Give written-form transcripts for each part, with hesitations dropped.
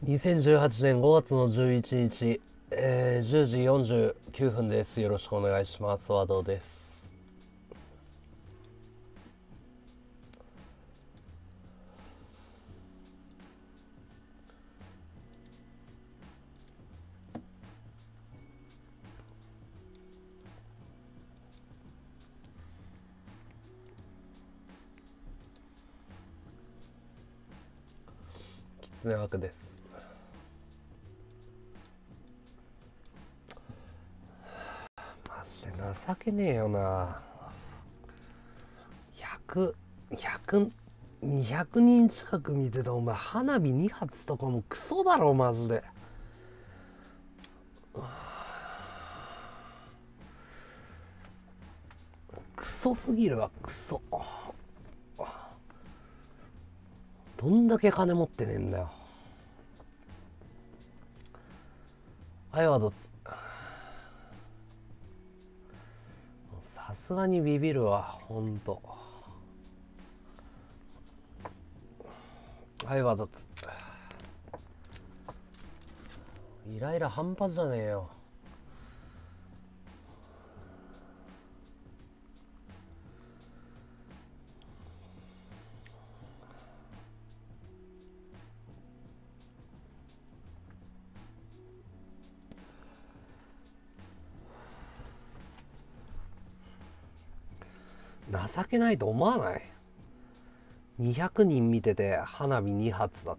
2018年5月の11日、10時49分です。よろしくお願いします。和道です。きつね枠です。マジで情けねえよな。200人近く見てたお前、花火2発とかもクソだろマジで。クソすぎるわ、クソ。どんだけ金持ってねえんだよ。はいワードツ。さすがにビビるわ、ほんと。はいワードツ。イライラ半端じゃねえよ。情けないと思わない？ 200 人見てて花火2発だって。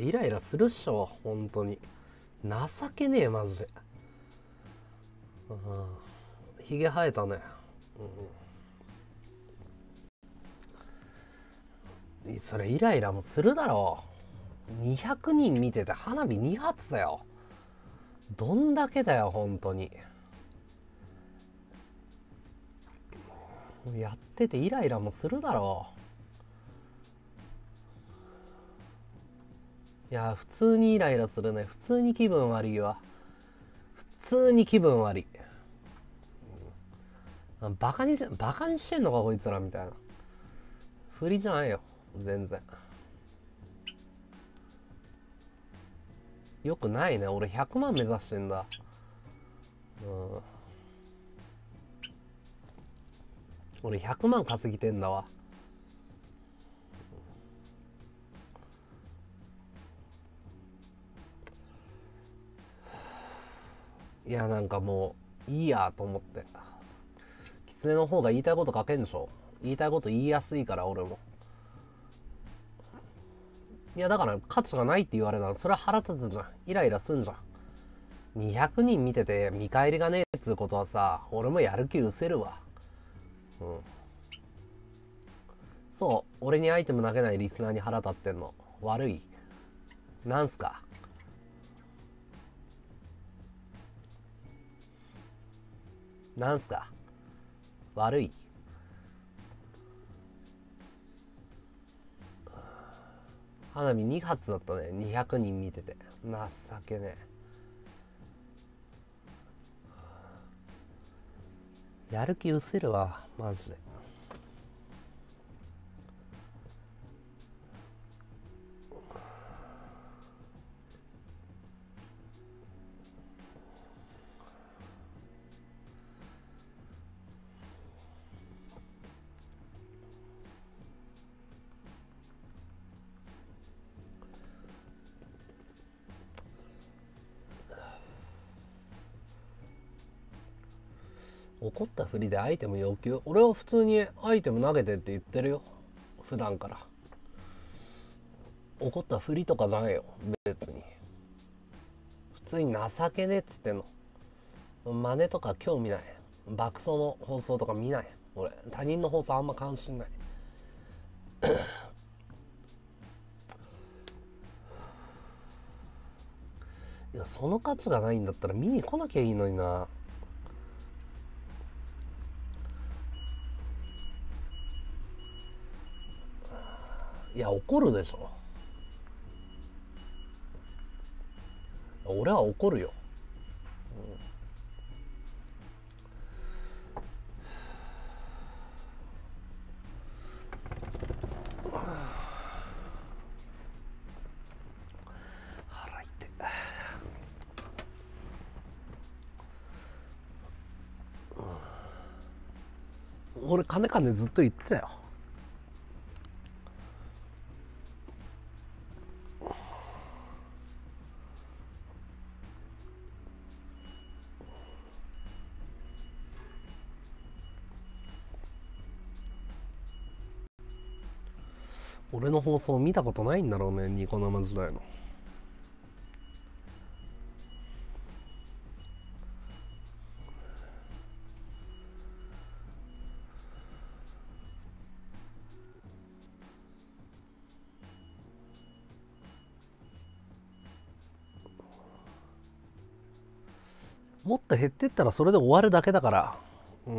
イライラするっしょ、本当に。情けねえマジで。ひげ生えたね。それイライラもするだろう。200人見てて花火2発だよ。どんだけだよ本当に。やっててイライラもするだろう。いや普通にイライラするね。普通に気分悪いわ。普通に気分悪い。バカにしてんのかこいつらみたいな。振りじゃないよ全然。よくないね。俺100万目指してんだ。俺100万稼ぎてんだわ。いやなんかもういいやと思って。キツネの方が言いたいこと書けんでしょ。言いたいこと言いやすいから俺も。いやだから価値がないって言われたらそれは腹立つじゃん。イライラすんじゃん。200人見てて見返りがねえっつうことはさ、俺もやる気失せるわ。そう、俺にアイテム投げないリスナーに腹立ってんの悪い？なんすか？なんすか？悪い？花火2発だったね。200人見てて情けねえ。やる気失せるわマジで。怒ったふりでアイテム要求？俺は普通にアイテム投げてって言ってるよ普段から。怒ったふりとかじゃないよ別に。普通に情けねえっつってんの。真似とか興味ない。爆走の放送とか見ない。俺他人の放送あんま関心ない。いやその価値がないんだったら見に来なきゃいいのにな。いや怒るでしょ。俺は怒るよ。 俺金金ずっと言ってたよ。俺の放送見たことないんだろうね、ニコ生時代の。もっと減ってったらそれで終わるだけだから。うん。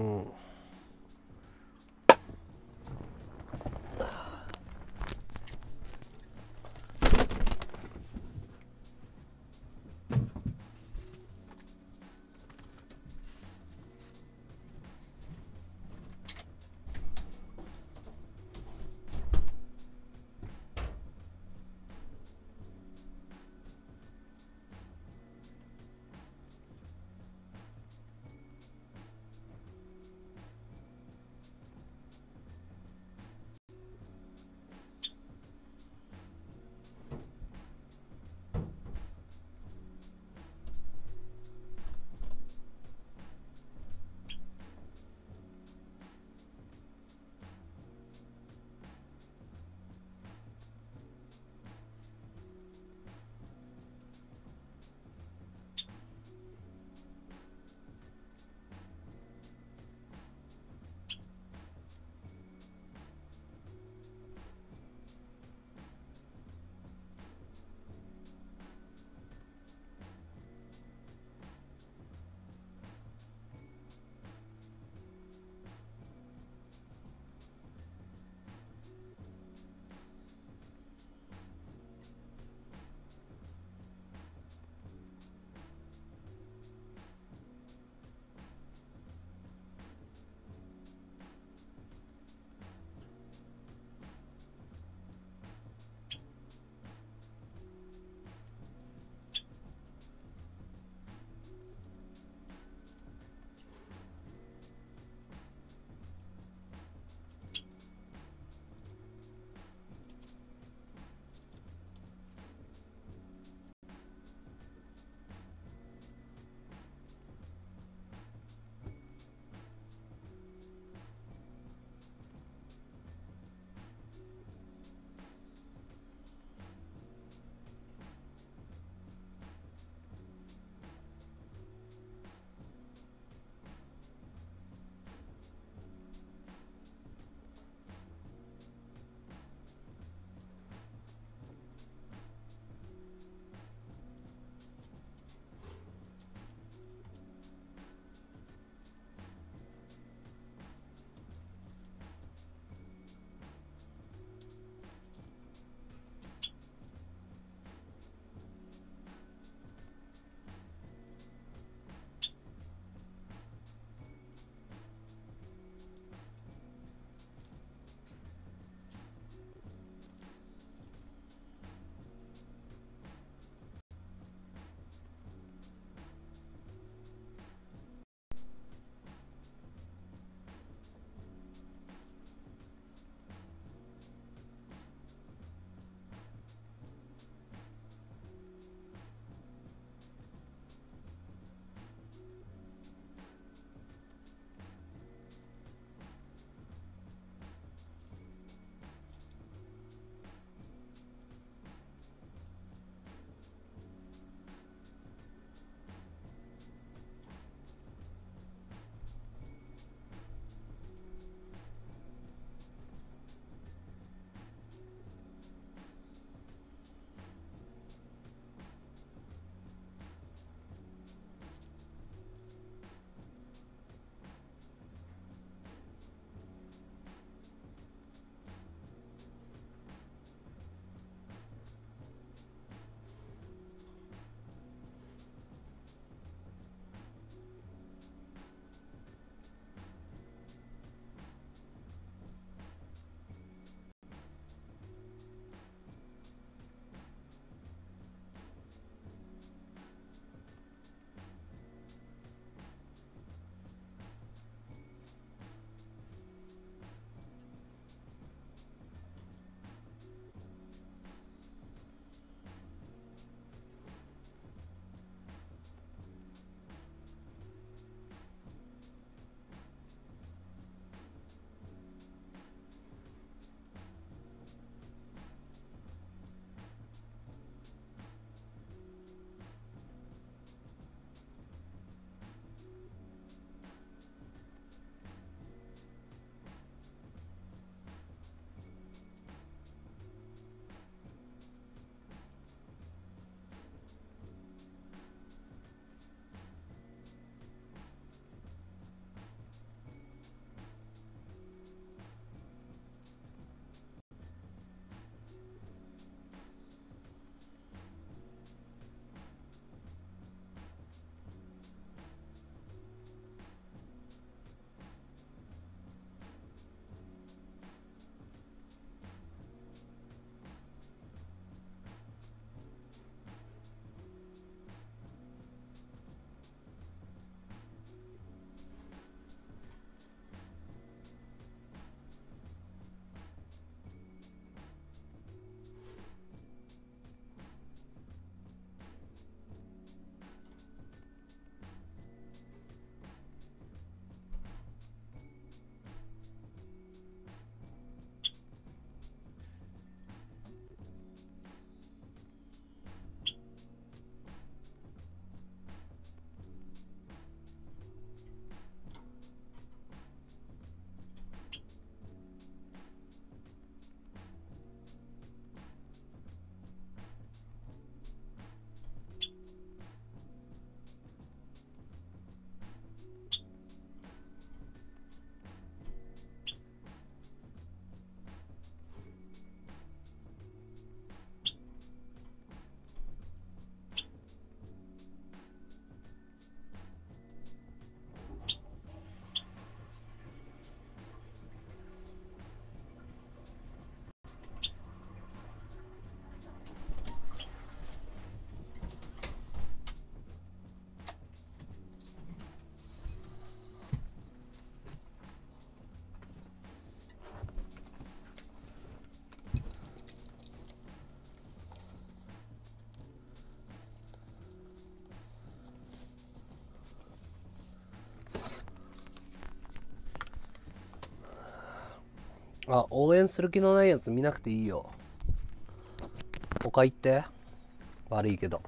あ、応援する気のないやつ見なくていいよ。他行って。悪いけど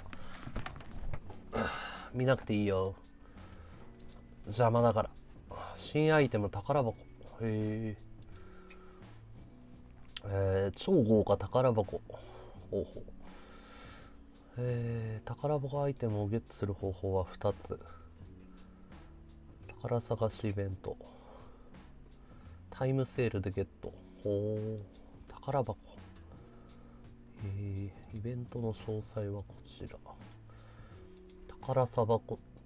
見なくていいよ、邪魔だから。新アイテム宝箱。へえ。超豪華宝箱。ほうほう。宝箱アイテムをゲットする方法は2つ。宝探しイベント、タイムセールでゲット。ほう。宝箱。イベントの詳細はこちら。宝探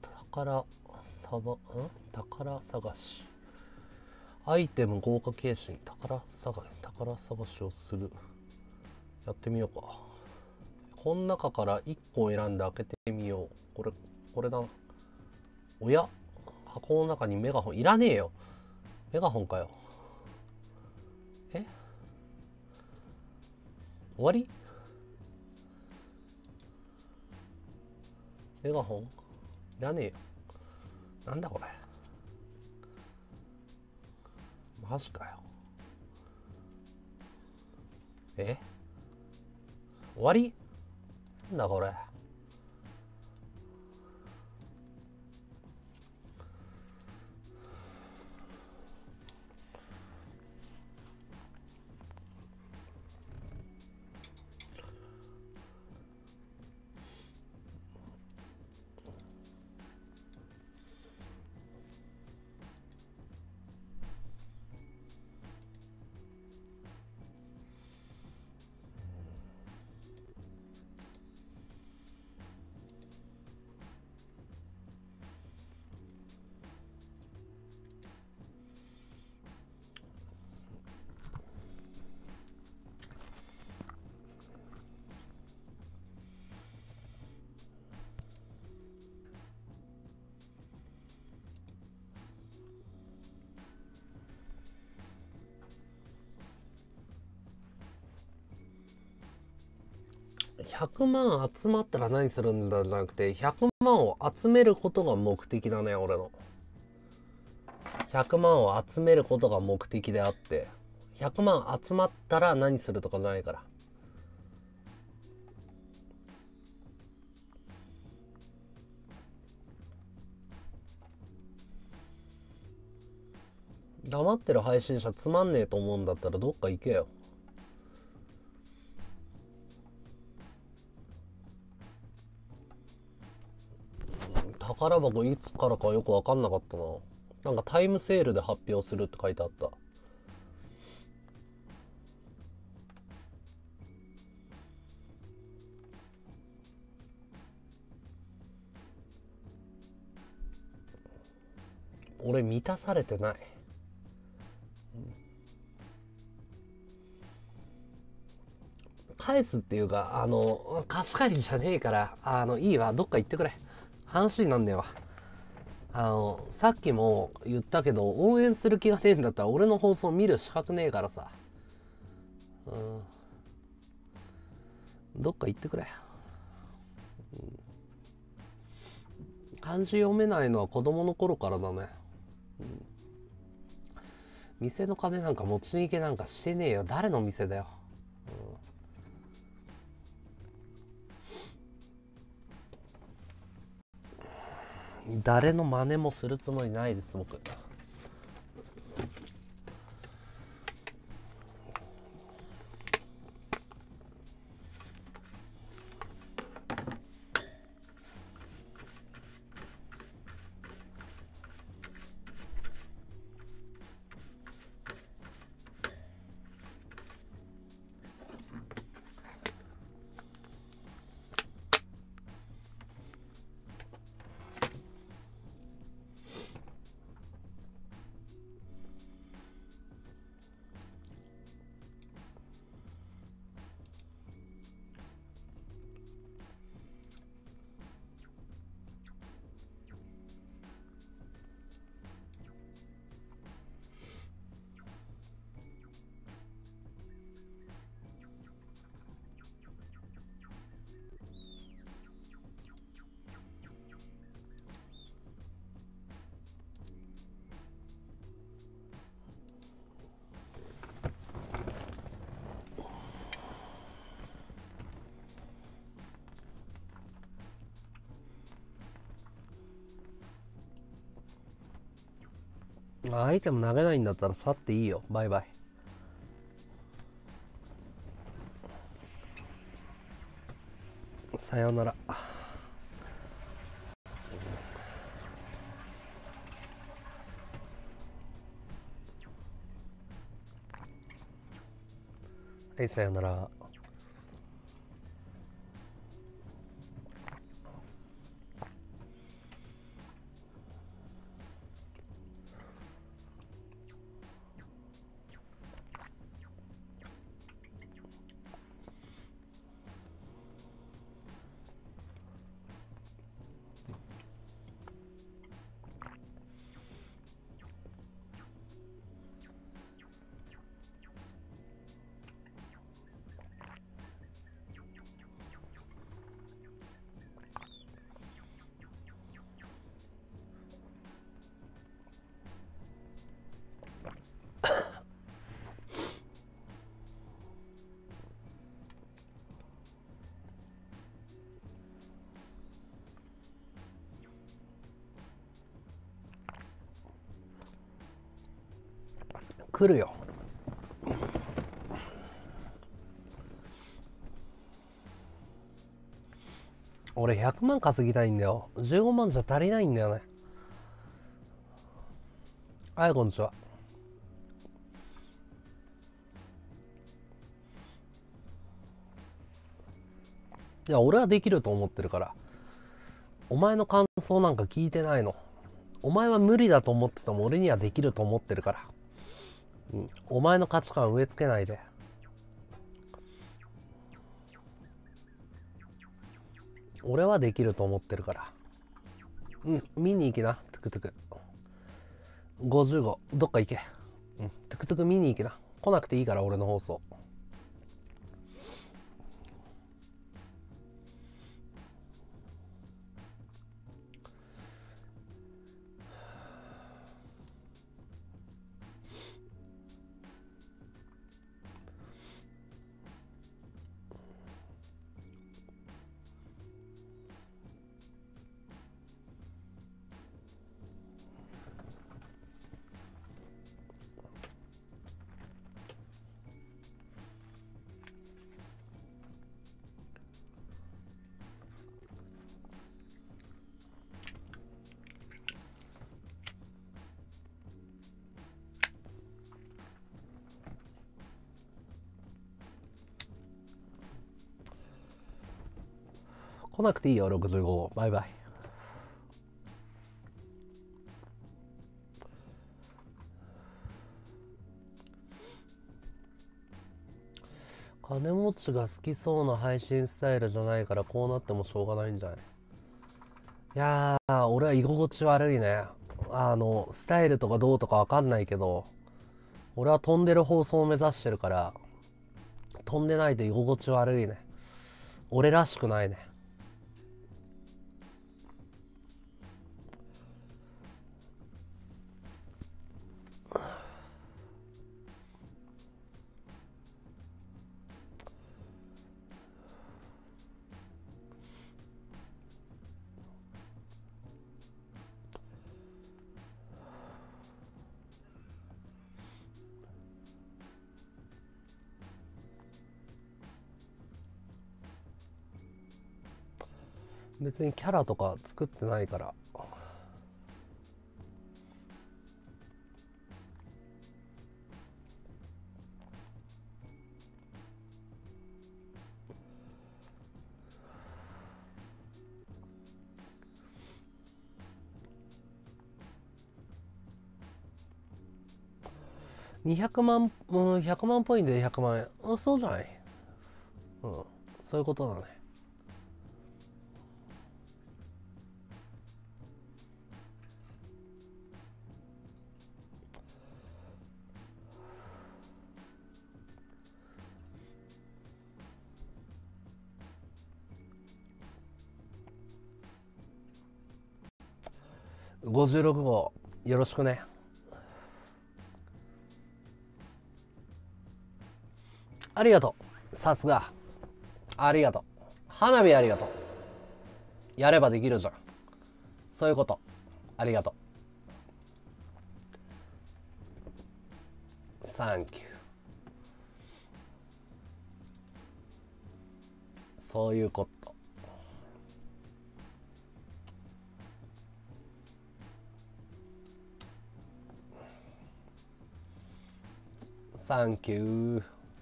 し。アイテム豪華景品。宝探しをする。やってみようか。この中から1個を選んで開けてみよう。これだな。おや、箱の中にメガホンいらねえよ。メガホンかよ。終わり？メガホンいらねえよ。なんだこれ。マジかよ。終わり？なんだこれ。100万集まったら何するんだじゃなくて、100万を集めることが目的だね、俺の。100万を集めることが目的であって、100万集まったら何するとかじゃないから。黙ってる配信者つまんねえと思うんだったらどっか行けよ。宝箱いつからかよく分かんなかったな。なんかタイムセールで発表するって書いてあった。俺満たされてない。返すっていうか、貸し借りじゃねえから、いいわ、どっか行ってくれ。話になんねえわ。さっきも言ったけど、応援する気がねえんだったら俺の放送見る資格ねえからさ。どっか行ってくれ。漢字読めないのは子供の頃からだね。店の金なんか持ち逃げなんかしてねえよ。誰の店だよ。誰の真似もするつもりないです、僕。 アイテム投げないんだったら去っていいよ。バイバイ。さようなら。はい、さようなら。来るよ。俺100万稼ぎたいんだよ。15万じゃ足りないんだよね。はい、こんにちは。いや、俺はできると思ってるから。お前の感想なんか聞いてないの。お前は無理だと思ってても俺にはできると思ってるから。うん、お前の価値観植え付けないで。俺はできると思ってるから。うん、見に行きな、トゥクトゥク。55、どっか行け。うん、トゥクトゥク見に行きな。来なくていいから、俺の放送。来なくていいよ、65。バイバイ。金持ちが好きそうな配信スタイルじゃないからこうなってもしょうがないんじゃない？いやー、俺は居心地悪いね。スタイルとかどうとかわかんないけど、俺は飛んでる放送を目指してるから、飛んでないと居心地悪いね。俺らしくないね。別にキャラとか作ってないから。200万、100万ポイントで100万円。そうじゃない。うん。そういうことだね。56号、よろしくね。ありがとう。さすが。ありがとう。花火ありがとう。やればできるじゃん。そういうこと。ありがとサンキュー。そういうこと。サンキュー。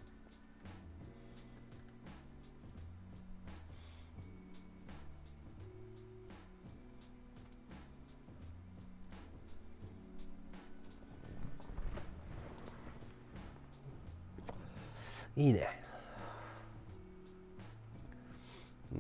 いいね。うん。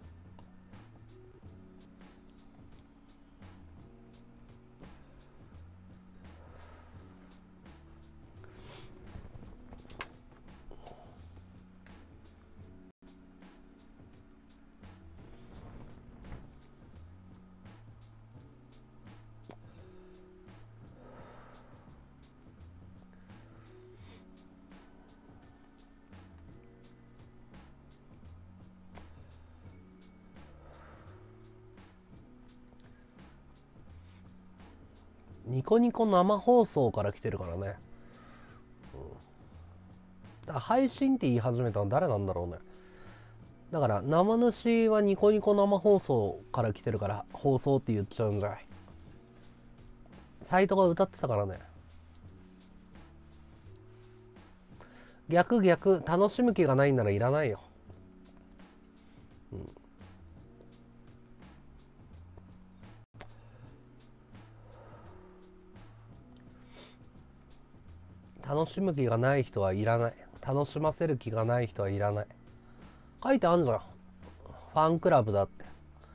ニコニコ生放送から来てるからね。だから配信って言い始めたの誰なんだろうね。だから生主はニコニコ生放送から来てるから放送って言っちゃうんじゃない。サイトが歌ってたからね。逆楽しむ気がないならいらないよ。うん。楽しむ気がない人はいらない。楽しませる気がない人はいらない。書いてあんじゃん。ファンクラブだって。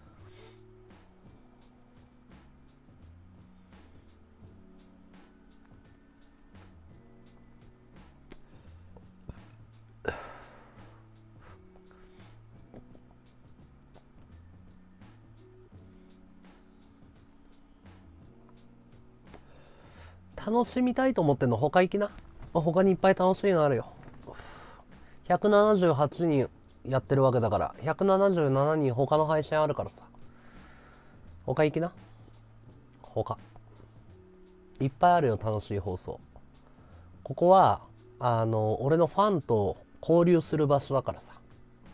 楽しみたいと思ってんの他行きな。他にいっぱい楽しいのあるよ。178人やってるわけだから177人他の配信あるからさ。他行きな。他いっぱいあるよ、楽しい放送。ここは俺のファンと交流する場所だからさ。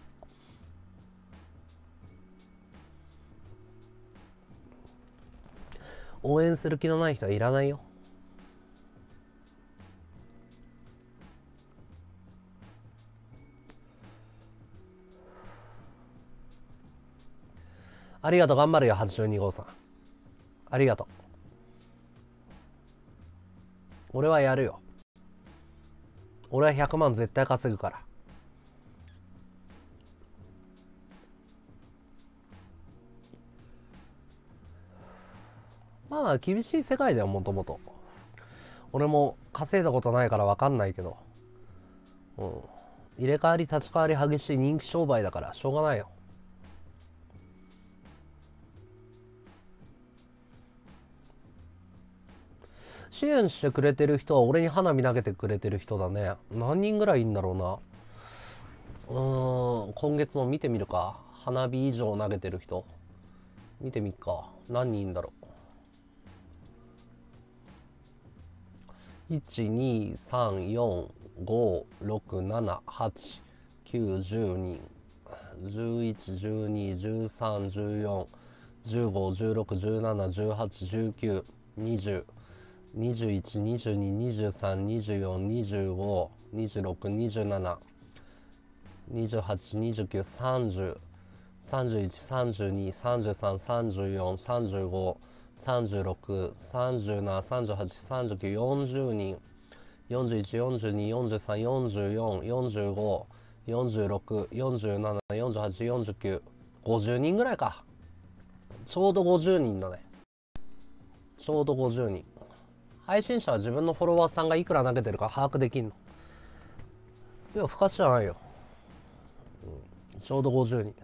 応援する気のない人はいらないよ。ありがとう、頑張るよ82号さん。ありがとう。俺はやるよ。俺は100万絶対稼ぐから。まあ厳しい世界だよ、もともと。俺も稼いだことないから分かんないけど、うん、入れ替わり立ち替わり激しい人気商売だからしょうがないよ。支援してくれてる人は俺に花火投げてくれてる人だね。何人ぐらいいんだろうな。今月の見てみるか。花火以上投げてる人見てみっか。何人いんだろう。12345678910人。11121314151617181920 21、22、23、24、25、26、27、28、29、30、31、32、33、34、35、36、37、38、39、40人、41、42、43、44、45、46、47、48、49、50人ぐらいか。ちょうど50人だね。ちょうど50人。配信者は自分のフォロワーさんがいくら投げてるか把握できんの。いや、不可視じゃないよ。ちょうど50人。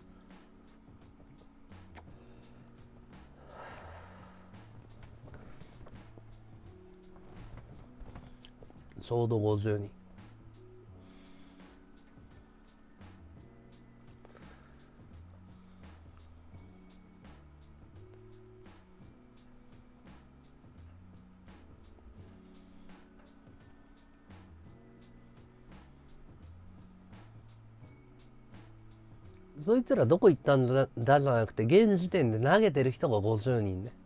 ちょうど50人。 そいつらどこ行ったんだじゃなくて、現時点で投げてる人が50人ね。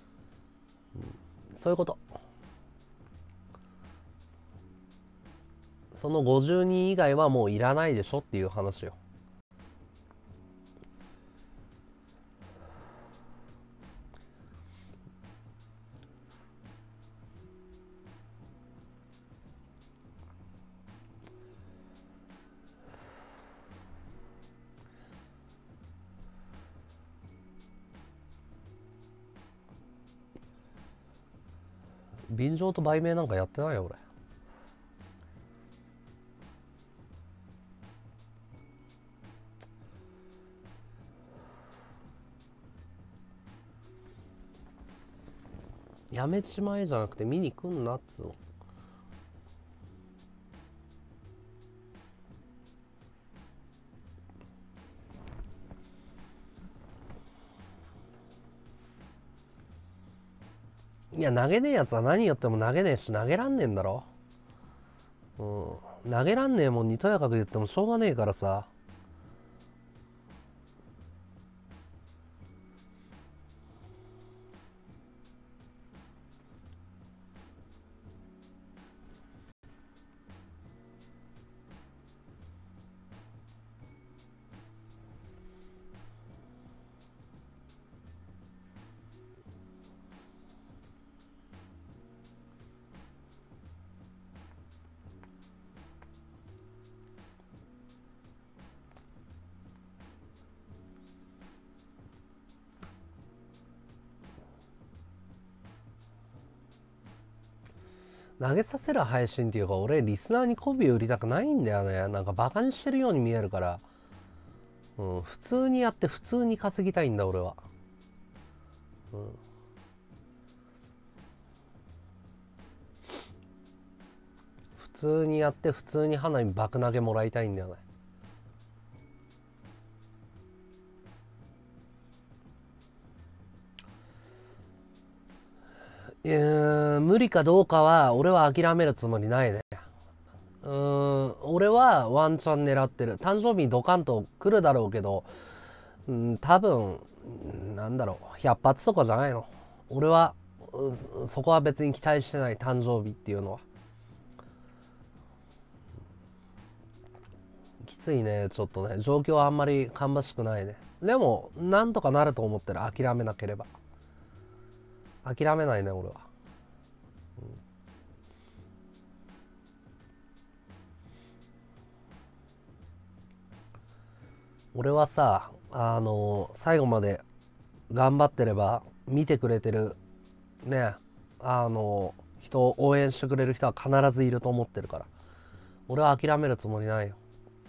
そういうこと。その50人以外はもういらないでしょっていう話よ。便乗と売名なんかやってないよ俺。やめちまえじゃなくて見に来んなっつうの。いや投げねえやつは何やっても投げねえし投げらんねえんだろ。投げらんねえもんにとやかく言ってもしょうがねえからさ。投げさせる配信っていうか、俺リスナーに媚び売りたくないんだよね。なんかバカにしてるように見えるから、普通にやって普通に稼ぎたいんだ俺は。普通にやって普通に花火爆投げもらいたいんだよね。無理かどうかは俺は諦めるつもりないね。俺はワンチャン狙ってる。誕生日にドカンと来るだろうけど、多分なんだろう100発とかじゃないの。俺はそこは別に期待してない。誕生日っていうのはきついね。ちょっとね状況はあんまり芳しくないね。でもなんとかなると思ってる。諦めなければ。諦めないね俺は。俺はさ最後まで頑張ってれば見てくれてるね人を応援してくれる人は必ずいると思ってるから、俺は諦めるつもりないよ。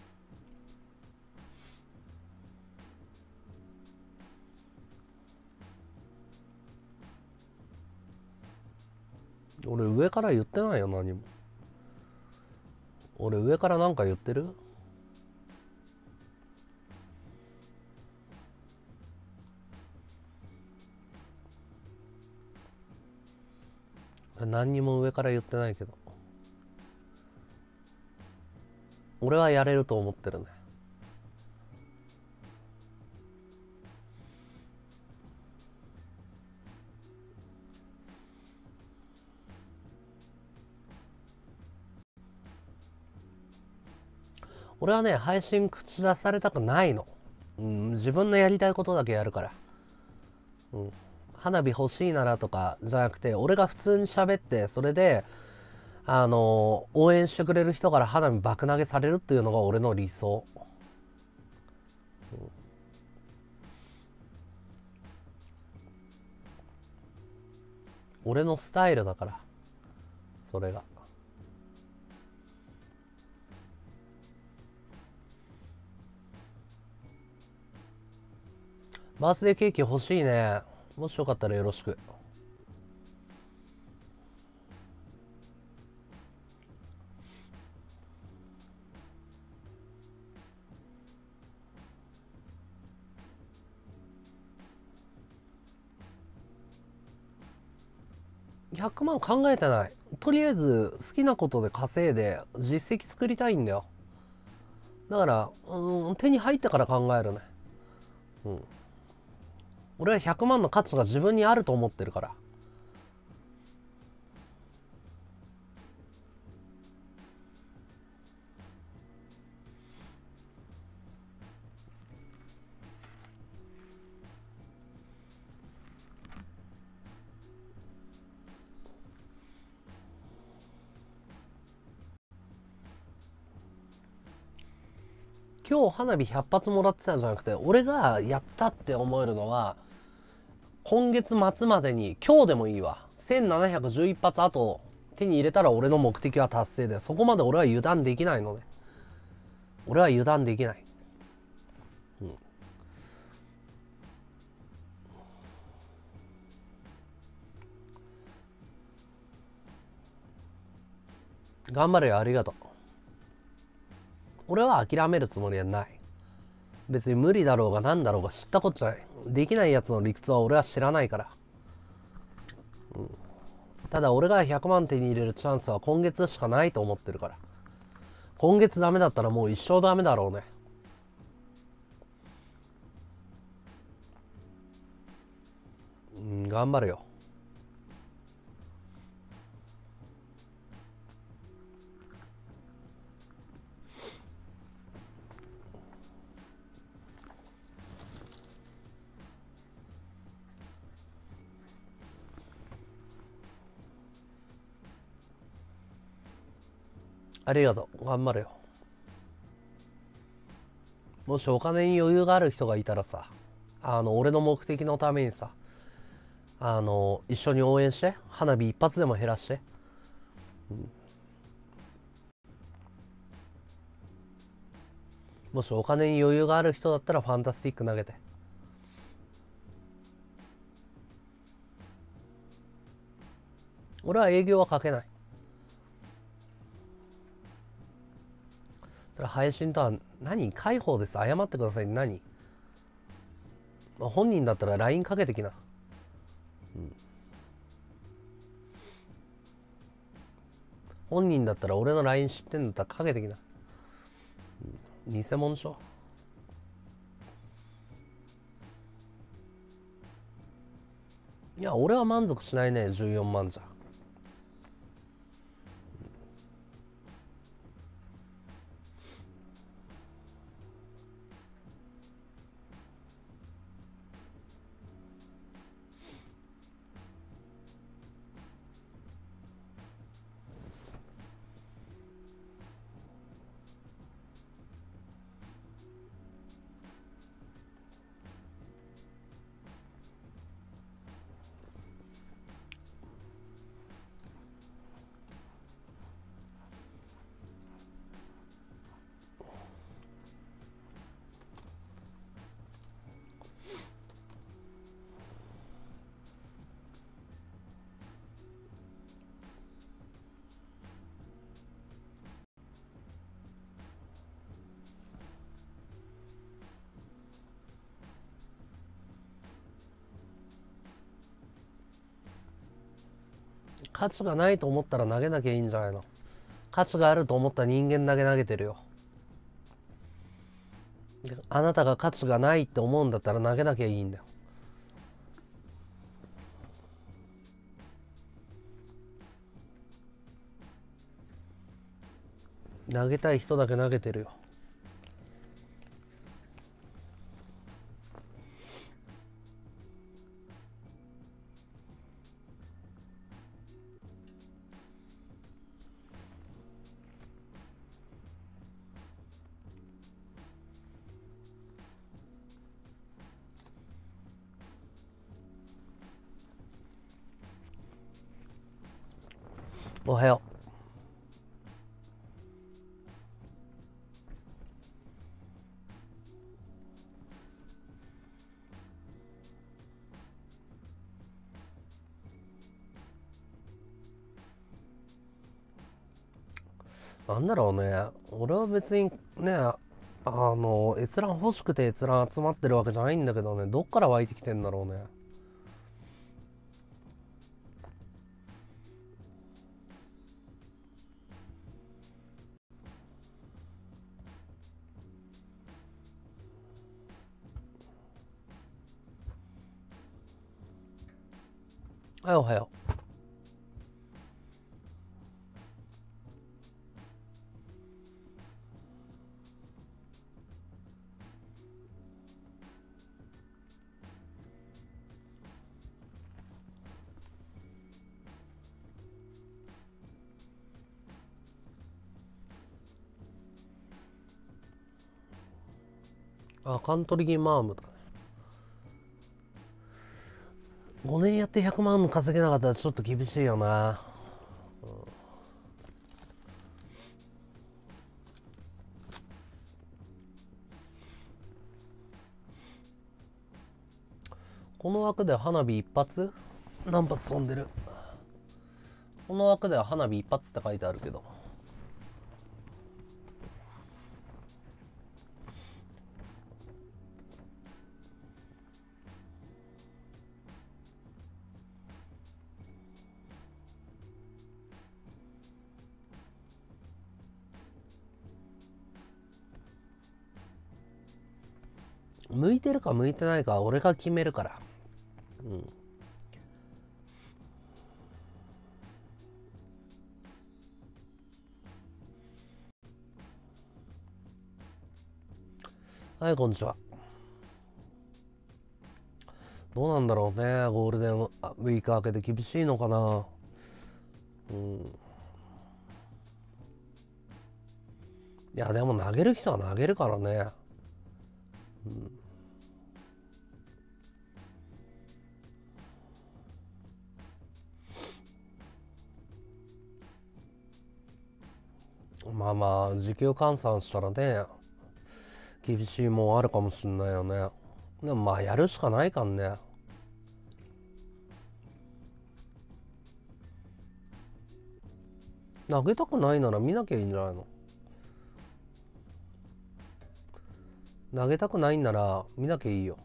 俺上から言ってないよ何も。俺上からなんか言ってる？何にも上から言ってないけど、俺はやれると思ってるね。俺はね配信口出されたくないの。自分のやりたいことだけやるから。花火欲しいならとかじゃなくて、俺が普通に喋ってそれで応援してくれる人から花火爆投げされるっていうのが俺の理想。俺のスタイルだからそれが。バースデーケーキ欲しいね。もしよかったらよろしく。100万考えてない。とりあえず好きなことで稼いで実績作りたいんだよ。 だから、手に入ってから考えるね。俺は100万の価値が自分にあると思ってるから。今日花火100発もらってたんじゃなくて、俺がやったって思えるのは、今月末までに、今日でもいいわ。1711発あと手に入れたら俺の目的は達成で、そこまで俺は油断できないのね。俺は油断できない。頑張れよ、ありがとう。俺は諦めるつもりはない。別に無理だろうが何だろうが知ったこっちゃない。できないやつの理屈は俺は知らないから。ただ俺が100万手に入れるチャンスは今月しかないと思ってるから。今月ダメだったらもう一生ダメだろうね。頑張るよ。ありがとう。頑張るよ。もしお金に余裕がある人がいたらさ、俺の目的のためにさ、一緒に応援して、花火一発でも減らして。もしお金に余裕がある人だったらファンタスティック投げて。俺は営業はかけない。それ配信とは何？解放です。謝ってください。何？本人だったら LINE かけてきな。本人だったら俺の LINE 知ってんだったらかけてきな。偽物でしょ。いや、俺は満足しないね、14万じゃ。価値がないと思ったら投げなきゃいいんじゃないの。価値があると思った人間だけ投げてるよ。あなたが価値がないって思うんだったら投げなきゃいいんだよ。投げたい人だけ投げてるよ。おはよう。なんだろうね。俺は別にね、閲覧欲しくて閲覧集まってるわけじゃないんだけどね、どっから湧いてきてんだろうね。 はい、おはよう。あ、カントリーマームとかね。5年やって100万稼げなかったらちょっと厳しいよな。この枠で花火一発何発飛んでる？この枠では花火一発って書いてあるけど。向いてるか向いてないかは俺が決めるから。うん。はい、こんにちは。どうなんだろうね、ゴールデンウィーク明けで厳しいのかな。うん。いや、でも投げる人は投げるからね。うん。まあまあ、時給換算したらね、厳しいもんあるかもしんないよね。でもまあ、やるしかないかんね。投げたくないなら見なきゃいいんじゃないの？投げたくないんなら見なきゃいいよ。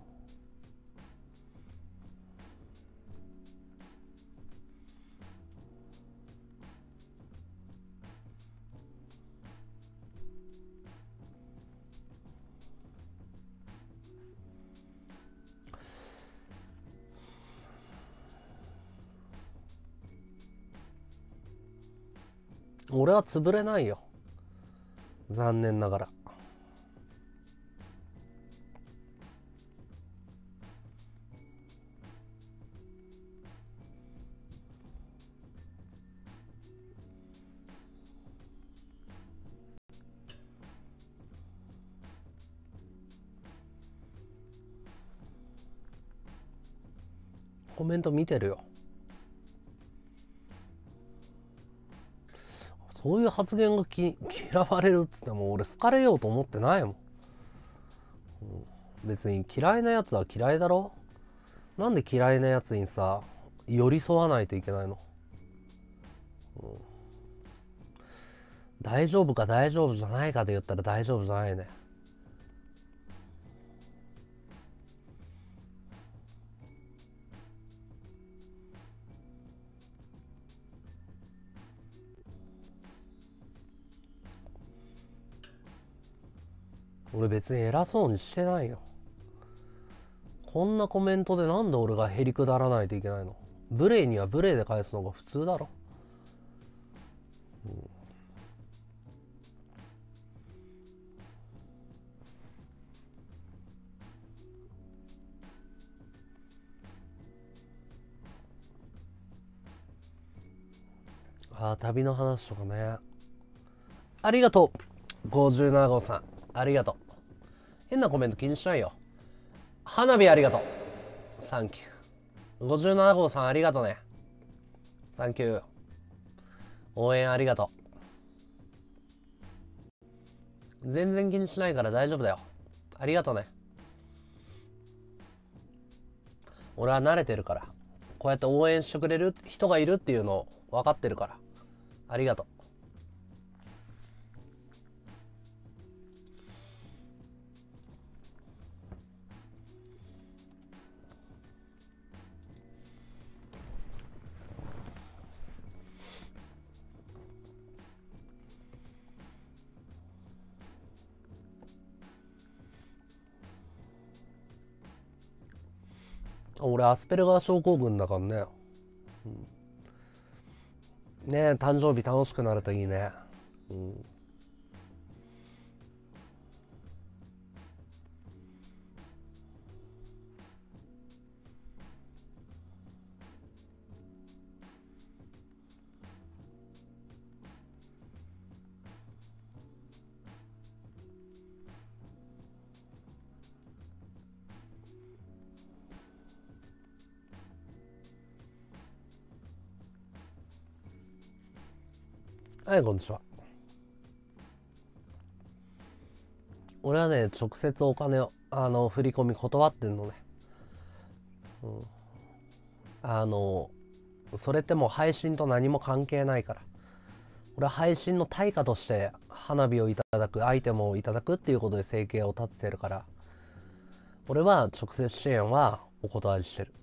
俺は潰れないよ。残念ながら。コメント見てるよ。そういう発言が嫌われるっつっても俺好かれようと思ってないもん。別に嫌いなやつは嫌いだろ。なんで嫌いなやつにさ寄り添わないといけないの？大丈夫か大丈夫じゃないかで言ったら大丈夫じゃないね。俺別に偉そうにしてないよ。こんなコメントでなんで俺がへりくだらないといけないの？無礼には無礼で返すのが普通だろ。ああ、旅の話とかね。ありがとう57号さん、ありがとう。変なコメント気にしないよ。花火ありがとう。サンキュー。57号さんありがとうね。サンキュー。応援ありがとう。全然気にしないから大丈夫だよ。ありがとうね。俺は慣れてるから。こうやって応援してくれる人がいるっていうの分かってるから。ありがとう。俺アスペルガー症候群だからね。 ねえ、誕生日楽しくなるといいね。うん。はい、こんにちは。俺はね、直接お金を、振り込み断ってんのね。うん。あの、それってもう配信と何も関係ないから。俺は配信の対価として花火をいただく、アイテムをいただくっていうことで生計を立ててるから、俺は直接支援はお断りしてる。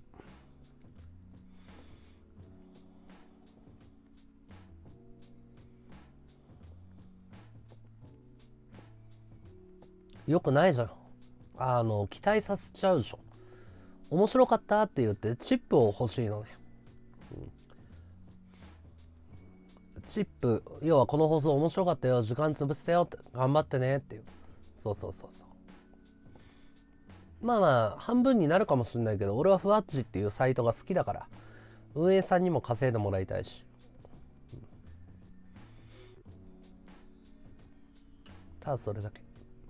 よくないじゃん。期待させちゃうでしょ。面白かったって言ってチップを欲しいのね。チップ、要はこの放送面白かったよ、時間潰してよって、頑張ってねっていう。そうそうそうそう。まあまあ、半分になるかもしれないけど、俺はふわっちっていうサイトが好きだから、運営さんにも稼いでもらいたいし。ただそれだけ。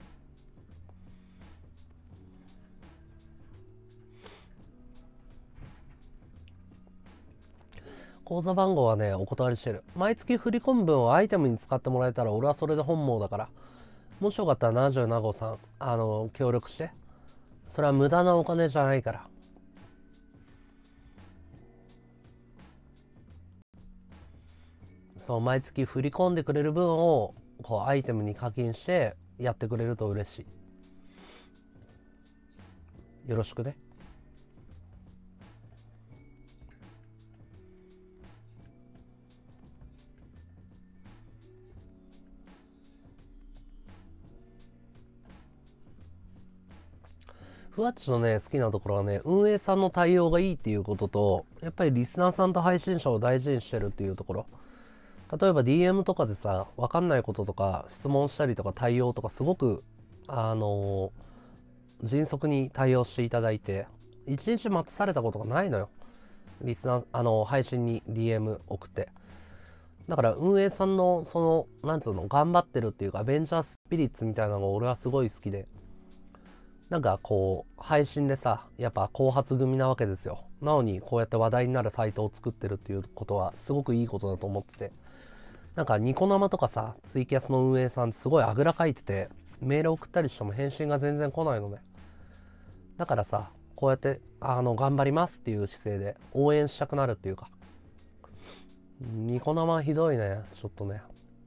口座番号はね、お断りしてる。毎月振り込む分をアイテムに使ってもらえたら、俺はそれで本望だから。もしよかったら77号さん、協力して。それは無駄なお金じゃないから。そう、毎月振り込んでくれる分を、こう、アイテムに課金してやってくれると嬉しい。よろしくね。ふわっちのね、好きなところはね、運営さんの対応がいいっていうことと、やっぱりリスナーさんと配信者を大事にしてるっていうところ。例えば DM とかでさ、わかんないこととか質問したりとか対応とかすごく、あの迅速に対応していただいて、一日待たされたことがないのよ。リスナー、配信に DM 送って。だから運営さんの、なんつうの、頑張ってるっていうか、ベンチャースピリッツみたいなのが俺はすごい好きで、なんかこう、配信でさ、やっぱ後発組なわけですよ。なのに、こうやって話題になるサイトを作ってるっていうことは、すごくいいことだと思ってて。なんか、ニコ生とかさ、ツイキャスの運営さんすごいあぐらかいてて、メール送ったりしても返信が全然来ないのね。だからさ、こうやって、頑張りますっていう姿勢で応援したくなるっていうか。ニコ生ひどいね、ちょっとね。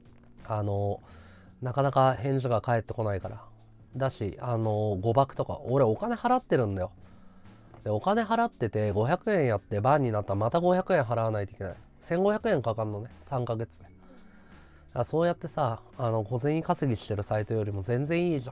なかなか返事が返ってこないから。だし、誤爆とか、俺お金払ってるんだよ。で、お金払ってて500円やってバンになったらまた500円払わないといけない。1500円かかんのね、3ヶ月で。そうやってさ、小銭稼ぎしてるサイトよりも全然いいじゃん。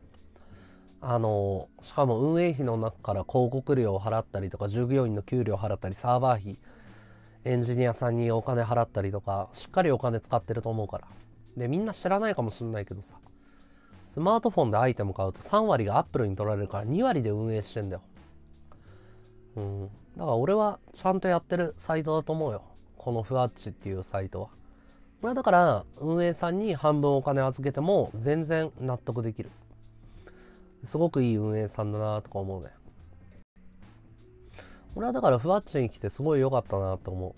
しかも運営費の中から広告料を払ったりとか、従業員の給料払ったり、サーバー費、エンジニアさんにお金払ったりとか、しっかりお金使ってると思うから。で、みんな知らないかもしんないけどさ、スマートフォンでアイテム買うと3割がアップルに取られるから2割で運営してんだよ。うん。だから俺はちゃんとやってるサイトだと思うよ。このふわっちっていうサイトは。これはだから運営さんに半分お金預けても全然納得できる。すごくいい運営さんだなとか思うね。俺はだからふわっちに来てすごい良かったなと思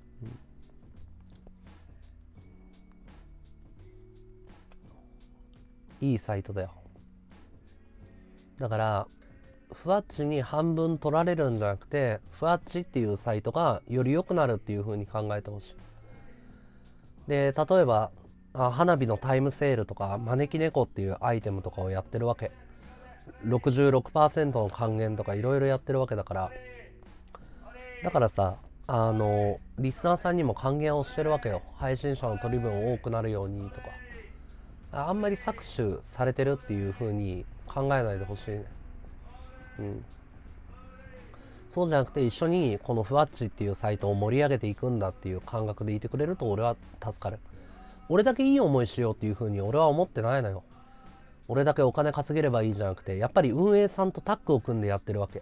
う。いいサイトだよ。だからふわっちに半分取られるんじゃなくて、ふわっちっていうサイトがより良くなるっていう風に考えてほしい。で、例えば花火のタイムセールとか招き猫っていうアイテムとかをやってるわけ。66% の還元とかいろいろやってるわけだから、だからさ、リスナーさんにも還元をしてるわけよ。配信者の取り分多くなるようにとか。あんまり搾取されてるっていう風に考えないでほしいね。うん。 そうじゃなくて一緒にこのふわっちっていうサイトを盛り上げていくんだっていう感覚でいてくれると俺は助かる。俺だけいい思いしようっていう風に俺は思ってないのよ。俺だけお金稼げればいいじゃなくて、やっぱり運営さんとタッグを組んでやってるわけ。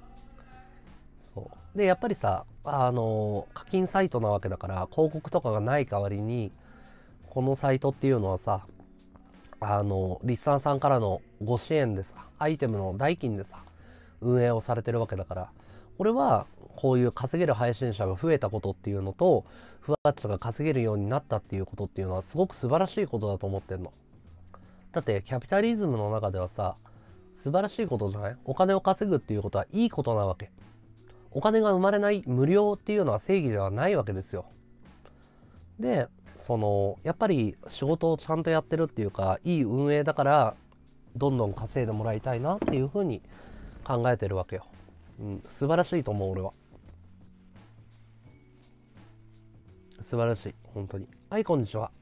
そうでやっぱりさ、課金サイトなわけだから、広告とかがない代わりにこのサイトっていうのはさ、リスナーさんからのご支援でさ、アイテムの代金でさ運営をされてるわけだから、俺はこういう稼げる配信者が増えたことっていうのと、ふわっちが稼げるようになったっていうことっていうのはすごく素晴らしいことだと思ってんの。だってキャピタリズムの中ではさ、素晴らしいことじゃない？お金を稼ぐっていうことはいいことなわけ。お金が生まれない無料っていうのは正義ではないわけですよ。で、やっぱり仕事をちゃんとやってるっていうか、いい運営だからどんどん稼いでもらいたいなっていうふうに考えてるわけよ。素晴らしいと思う俺は。素晴らしい本当に。はい、こんにちは。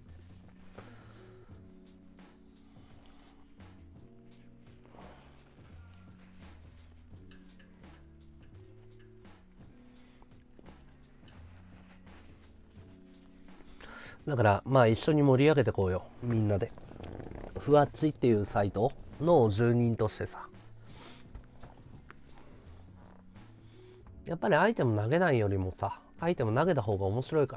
だからまあ一緒に盛り上げてこうよ、みんなで。ふわっちっていうサイトの住人としてさ、やっぱりアイテム投げないよりもさ、アイテム投げた方が面白いから。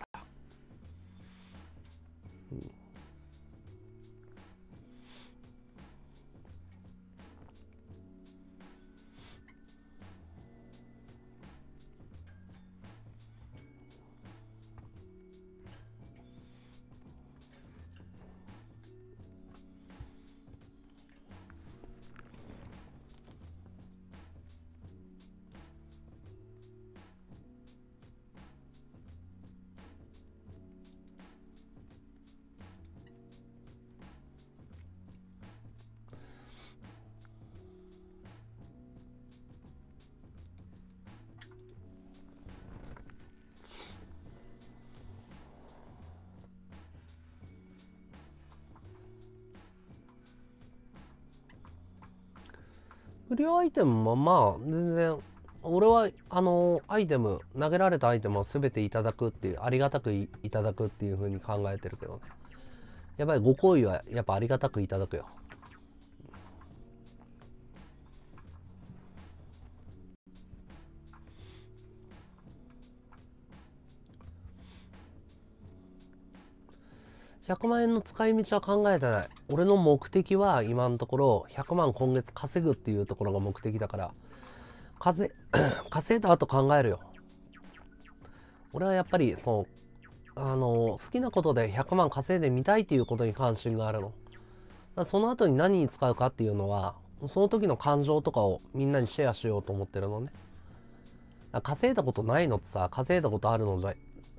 無料アイテムはまあ全然、俺はアイテム、投げられたアイテムを全ていただくっていう、ありがたく いただくっていう風に考えてるけどね。やっぱりご好意はやっぱありがたくいただくよ。100万円の使い道は考えてない。俺の目的は今のところ100万今月稼ぐっていうところが目的だから、稼いだ後考えるよ。俺はやっぱり好きなことで100万稼いでみたいっていうことに関心があるの。だからその後に何に使うかっていうのは、その時の感情とかをみんなにシェアしようと思ってるのね。だから稼いだことないのってさ、稼いだことあるのじゃ、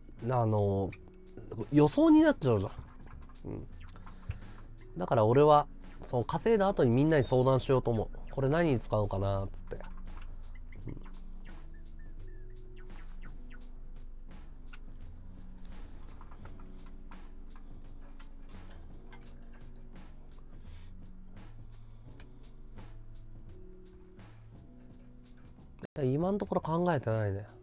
予想になっちゃうじゃん。だから俺は稼いだ後にみんなに相談しようと思う。これ何に使うかなっつって。今のところ考えてないね。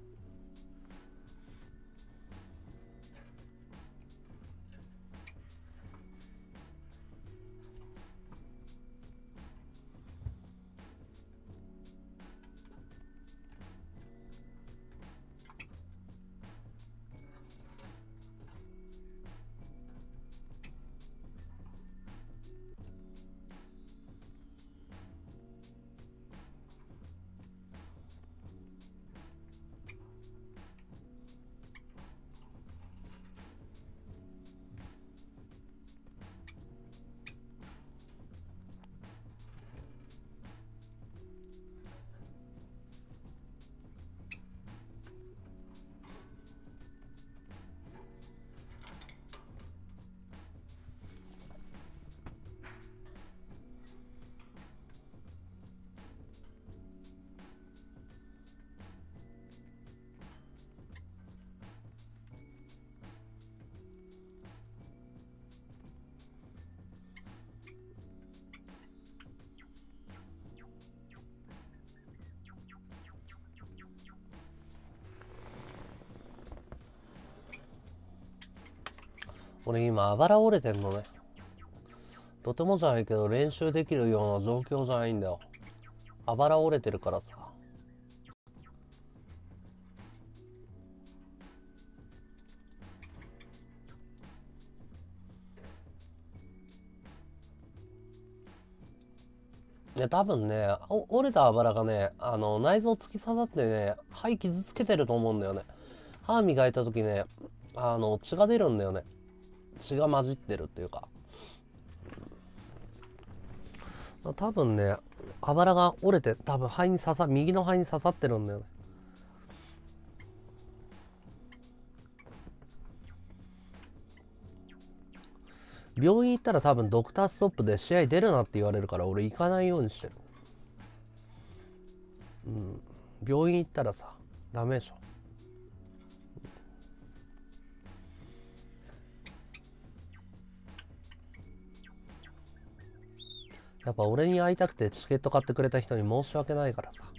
俺今あばら折れてんのね。とてもじゃないけど練習できるような状況じゃないんだよ。あばら折れてるからさ。いや多分ね、折れたあばらがね、内臓突き刺さってね、肺傷つけてると思うんだよね。歯磨いた時ね、血が出るんだよね。血が混じってるっていうか。多分ね、あばらが折れて、多分右の肺に刺さってるんだよね。病院行ったら多分ドクターストップで試合出るなって言われるから俺行かないようにしてる。病院行ったらさ、ダメでしょ。やっぱ俺に会いたくてチケット買ってくれた人に申し訳ないからさ。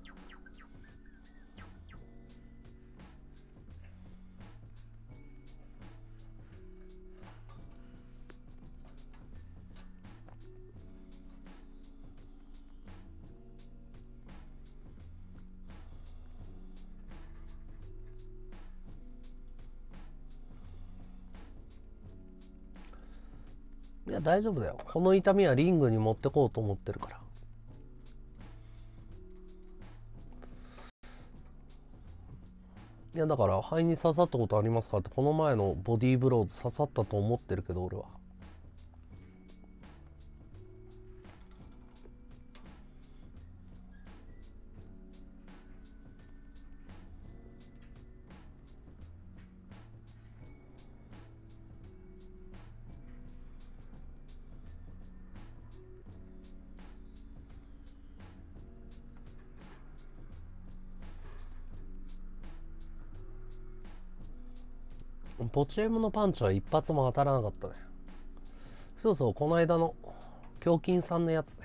いや大丈夫だよ。この痛みはリングに持ってこうと思ってるから。いやだから肺に刺さったことありますかって、この前のボディーブローズ刺さったと思ってるけど俺は。ポチエムのパンチは一発も当たらなかったね。そうそう、この間の胸筋さんのやつね。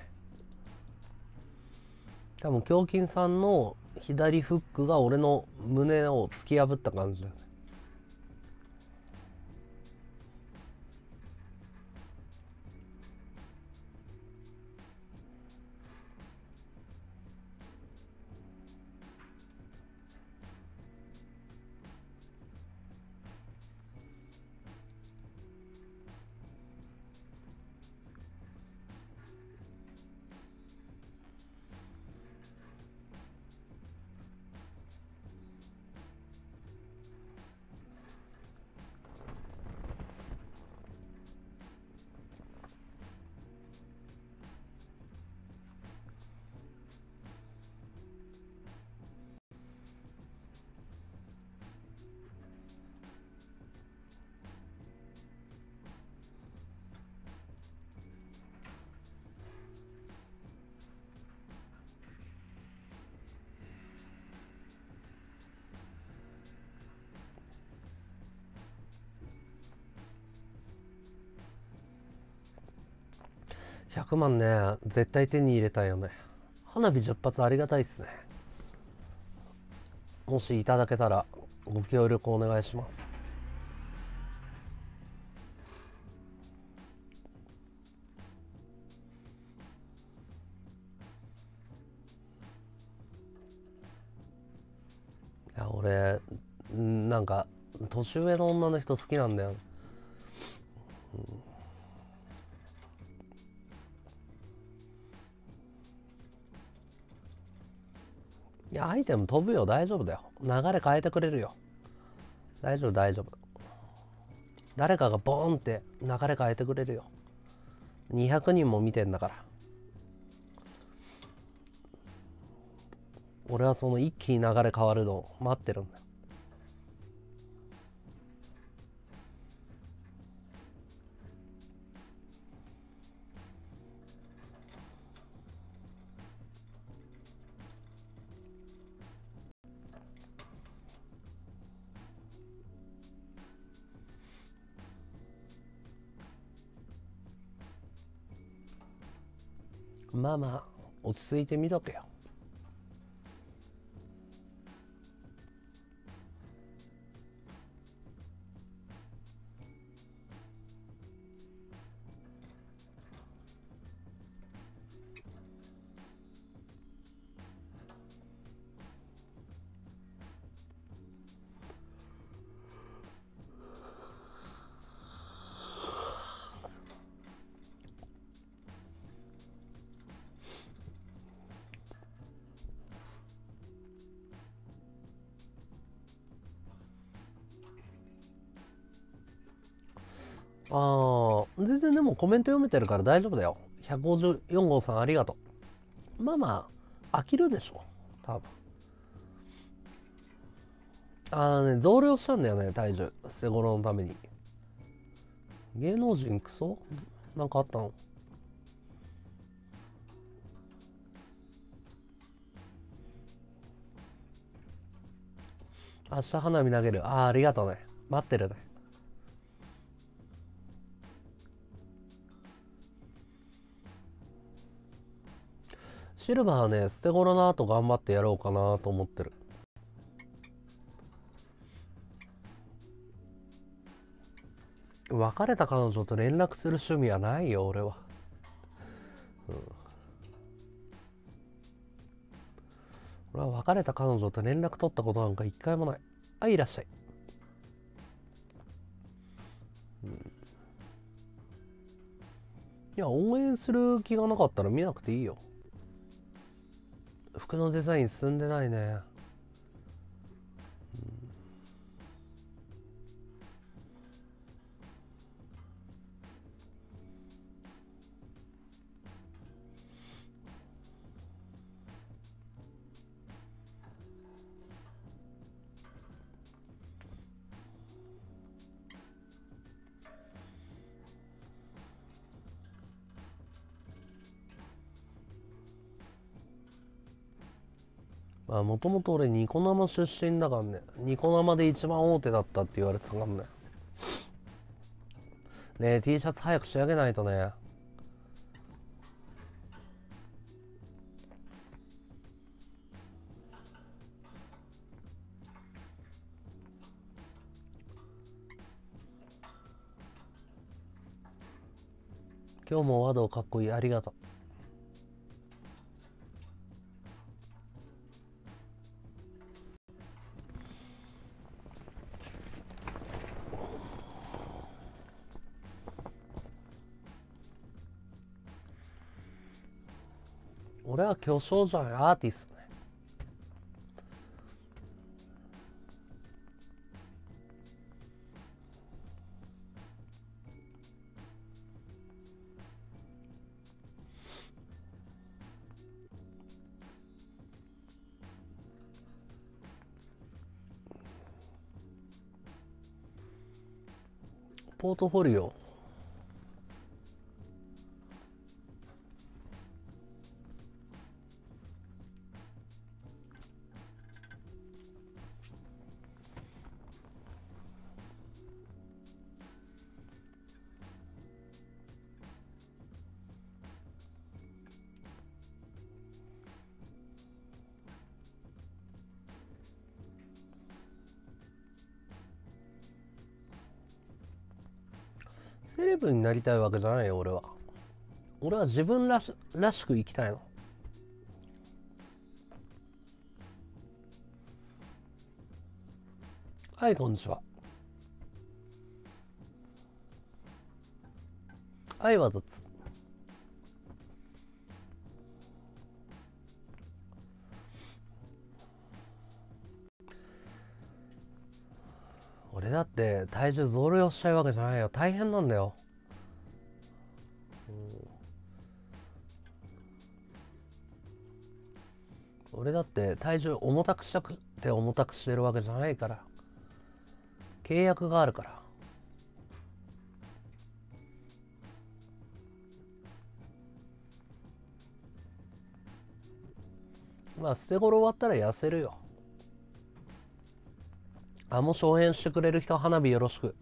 多分胸筋さんの左フックが俺の胸を突き破った感じだよね。100万ね、絶対手に入れたいよね。花火10発ありがたいっすね。もしいただけたらご協力お願いします。いや俺なんか年上の女の人好きなんだよ、いやアイテム飛ぶよ、大丈夫だよ。流れ変えてくれるよ。大丈夫大丈夫。誰かがボーンって流れ変えてくれるよ。200人も見てんだから。俺はその一気に流れ変わるのを待ってるんだよ。まあまあ落ち着いてみとけよ。 ああ、全然でもコメント読めてるから大丈夫だよ。154号さんありがとう。まあまあ、飽きるでしょ。多分。増量したんだよね、体重。捨て頃のために。芸能人クソなんかあったの？明日花火投げる。ありがとうね。待ってるね。シルバーはね、捨て頃の後頑張ってやろうかなと思ってる。別れた彼女と連絡する趣味はないよ、俺は。俺は別れた彼女と連絡取ったことなんか一回もない。いらっしゃい。いや、応援する気がなかったら見なくていいよ。服のデザイン進んでないね。まあもともと俺ニコ生出身だからね。ニコ生で一番大手だったって言われてたからね。ねえ T シャツ早く仕上げないとね。今日も和道かっこいい。ありがとう。俺は巨匠じゃない、アーティストね。ポートフォリオ。セレブになりたいわけじゃないよ、俺は。俺は自分らしく生きたいの。はい、こんにちは。はい、わざつ。俺だって体重増量したいわけじゃないよ。大変なんだよ。俺だって体重重たくしたくて重たくしてるわけじゃないから。契約があるから。まあ捨て頃終わったら痩せるよ。もう翔平してくれる人花火よろしく。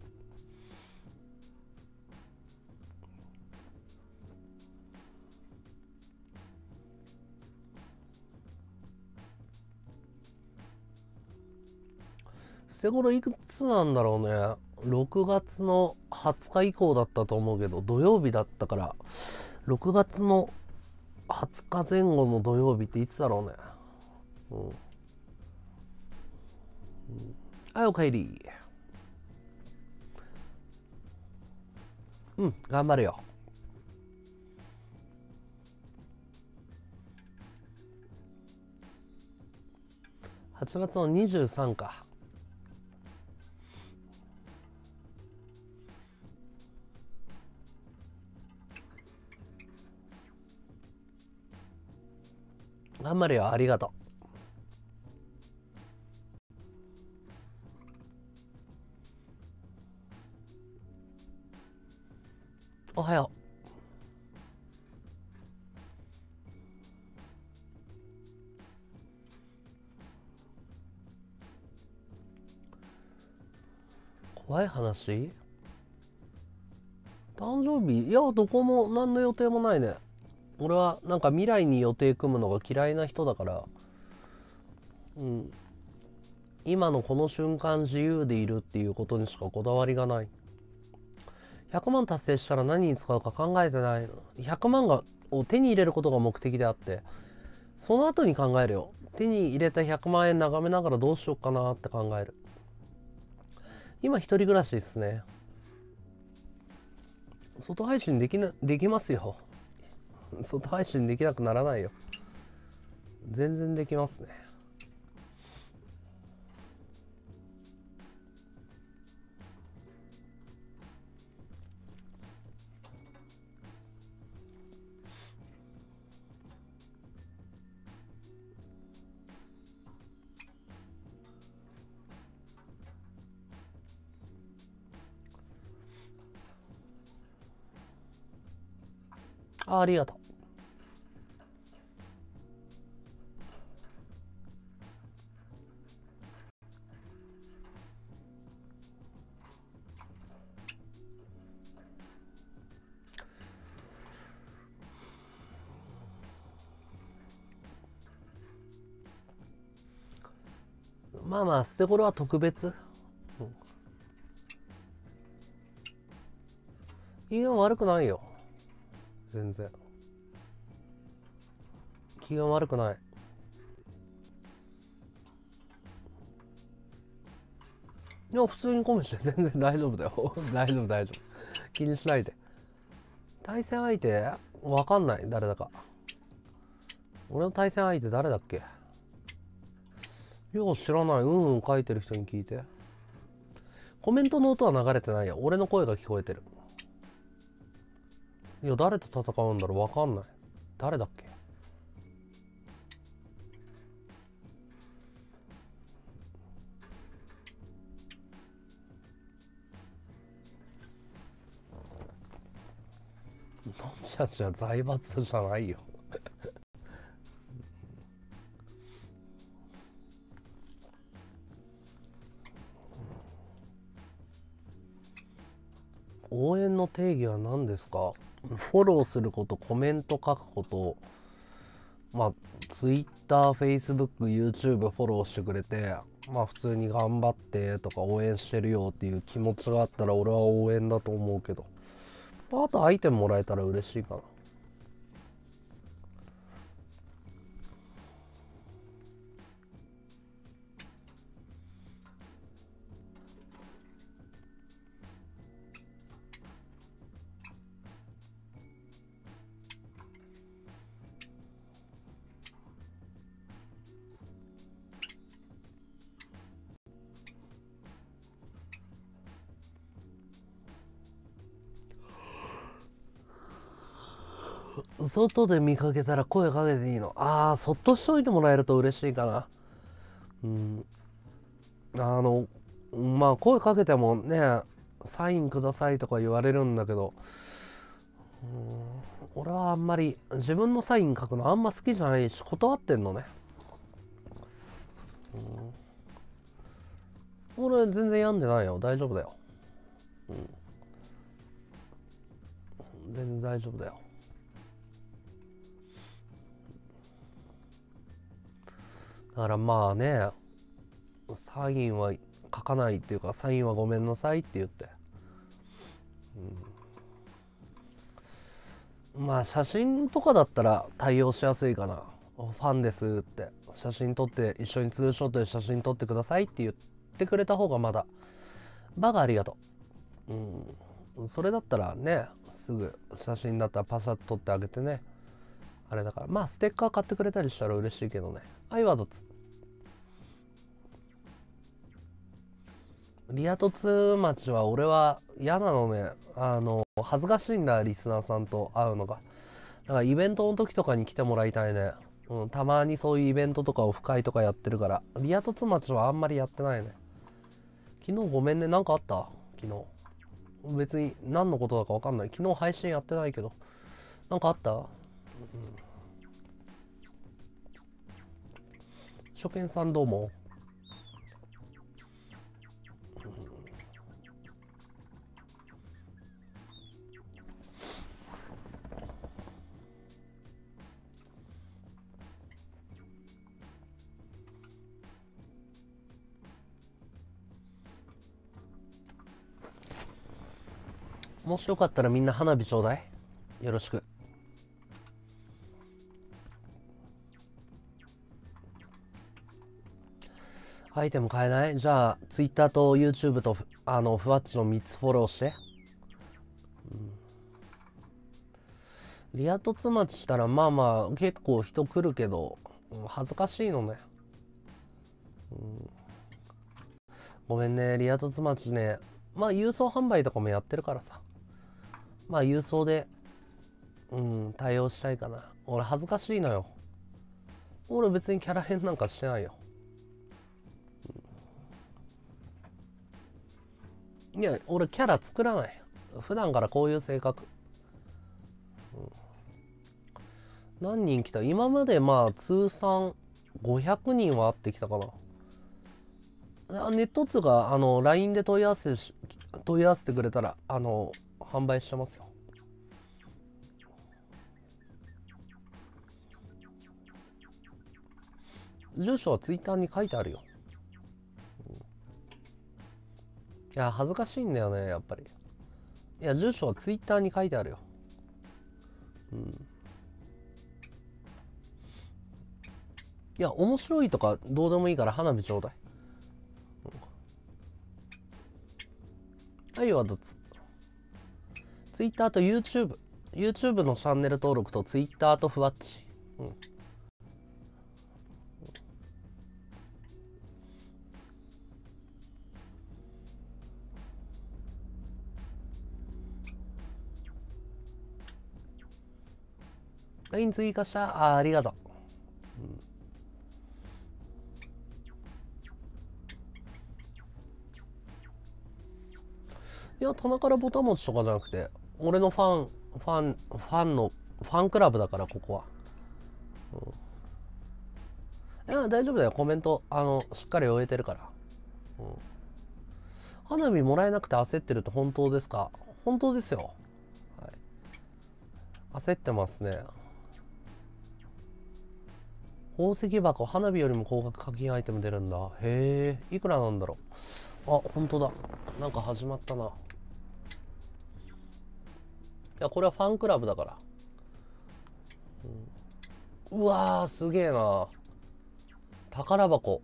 捨て頃いくつなんだろうね。6月の20日以降だったと思うけど、土曜日だったから、6月の20日前後の土曜日っていつだろうね。はい、おかえり。頑張るよ。8月の23か。 頑張るよ、ありがとう。おはよう。怖い話？誕生日？いや、どこも何の予定もないね。俺はなんか未来に予定組むのが嫌いな人だから、今のこの瞬間自由でいるっていうことにしかこだわりがない。100万達成したら何に使うか考えてないの。100万を手に入れることが目的であって、その後に考えるよ。手に入れた100万円眺めながらどうしようかなって考える。今一人暮らしですね。外配信できますよ。外配信できなくならないよ。全然できますね。ありがとう。まあまあ、捨て頃は特別。機嫌悪くないよ。全然。機嫌悪くない。いや、普通にコメして全然大丈夫だよ。大丈夫、大丈夫。気にしないで。対戦相手わかんない。誰だか。俺の対戦相手誰だっけ？よう知らない。書いてる人に聞いて。コメントの音は流れてないよ。俺の声が聞こえてる。いや、誰と戦うんだろう？わかんない。誰だっけ？そんちゃちは財閥じゃないよ。応援の定義は何ですか？フォローすること、コメント書くこと、まあ Twitter、Facebook、YouTube フォローしてくれて、まあ普通に頑張ってとか応援してるよっていう気持ちがあったら俺は応援だと思うけど、あとアイテムもらえたら嬉しいかな。外で見かけたら声かけていいの？そっとしといてもらえると嬉しいかな。まあ声かけてもね、サインくださいとか言われるんだけど、俺はあんまり自分のサイン書くのあんま好きじゃないし、断ってんのね。俺全然病んでないよ。大丈夫だよ。全然大丈夫だよ。だからまあね、サインは書かないっていうか、サインはごめんなさいって言って、まあ写真とかだったら対応しやすいかな。ファンですって写真撮って、一緒にツーショットで写真撮ってくださいって言ってくれた方がまだバカありがとう。それだったらね、すぐ写真だったらパシャッと撮ってあげてね、あれだから、まあステッカー買ってくれたりしたら嬉しいけどね。アイワードツリア凸町は俺は嫌なのね。恥ずかしいんだ、リスナーさんと会うのが。だからイベントの時とかに来てもらいたいね。 うん、たまにそういうイベントとかオフ会とかやってるから。リア凸町はあんまりやってないね。昨日ごめんね。なんかあった？昨日。別に何のことだか分かんない。昨日配信やってないけど。なんかあった？初見さんどうも。もしよかったらみんな花火ちょうだい。よろしく。アイテム買えない？じゃあ Twitter と YouTube とふわっちの3つフォローして。リア凸町したらまあまあ結構人来るけど、恥ずかしいのね。ごめんね、リア凸町ね。まあ郵送販売とかもやってるからさ。まあ郵送で対応したいかな。俺恥ずかしいのよ。俺別にキャラ変なんかしてないよ。いや、俺キャラ作らない。普段からこういう性格。何人来た？今までまあ通算500人は会ってきたかな。ネット通がLINE で問い合わせてくれたら販売してますよ。住所は Twitter に書いてあるよ。いや恥ずかしいんだよねやっぱり。いや住所は Twitter に書いてあるよ。いや面白いとかどうでもいいから花火ちょうだい。はいはどつ。Twitter と YouTube のチャンネル登録と Twitter とふわっち。LINE 追加した。ありがとう。いや棚からぼたもちとかじゃなくて俺のファンクラブだからここは。いや大丈夫だよ。コメントしっかり終えてるから。花火もらえなくて焦ってるって本当ですか？本当ですよ。はい、焦ってますね。宝石箱、花火よりも高額課金アイテム出るんだ。へえ、いくらなんだろう。あ、本当だ。なんか始まったな。いや、これはファンクラブだから。うわー、すげえな。宝箱。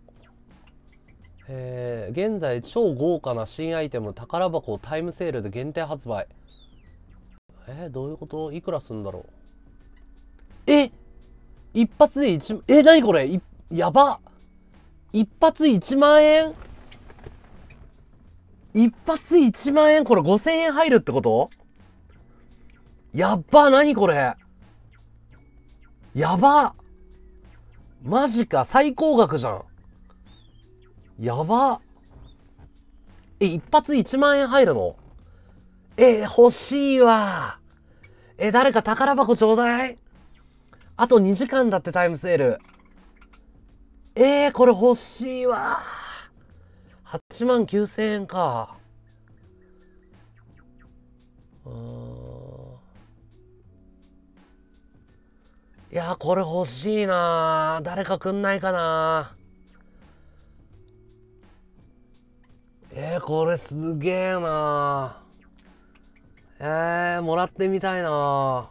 現在超豪華な新アイテム宝箱をタイムセールで限定発売。どういうこと？いくらすんだろう。一発で1、何これ？やば。一発1万円？一発1万円？これ5000円入るってこと？やっば。何これ？やば。マジか。最高額じゃん。やば。一発1万円入るの？欲しいわ。誰か宝箱ちょうだい。あと2時間だってタイムセール。これ欲しいわ。8万9000円か。いやこれ欲しいな。誰かくんないかな。これすげえな。もらってみたいな。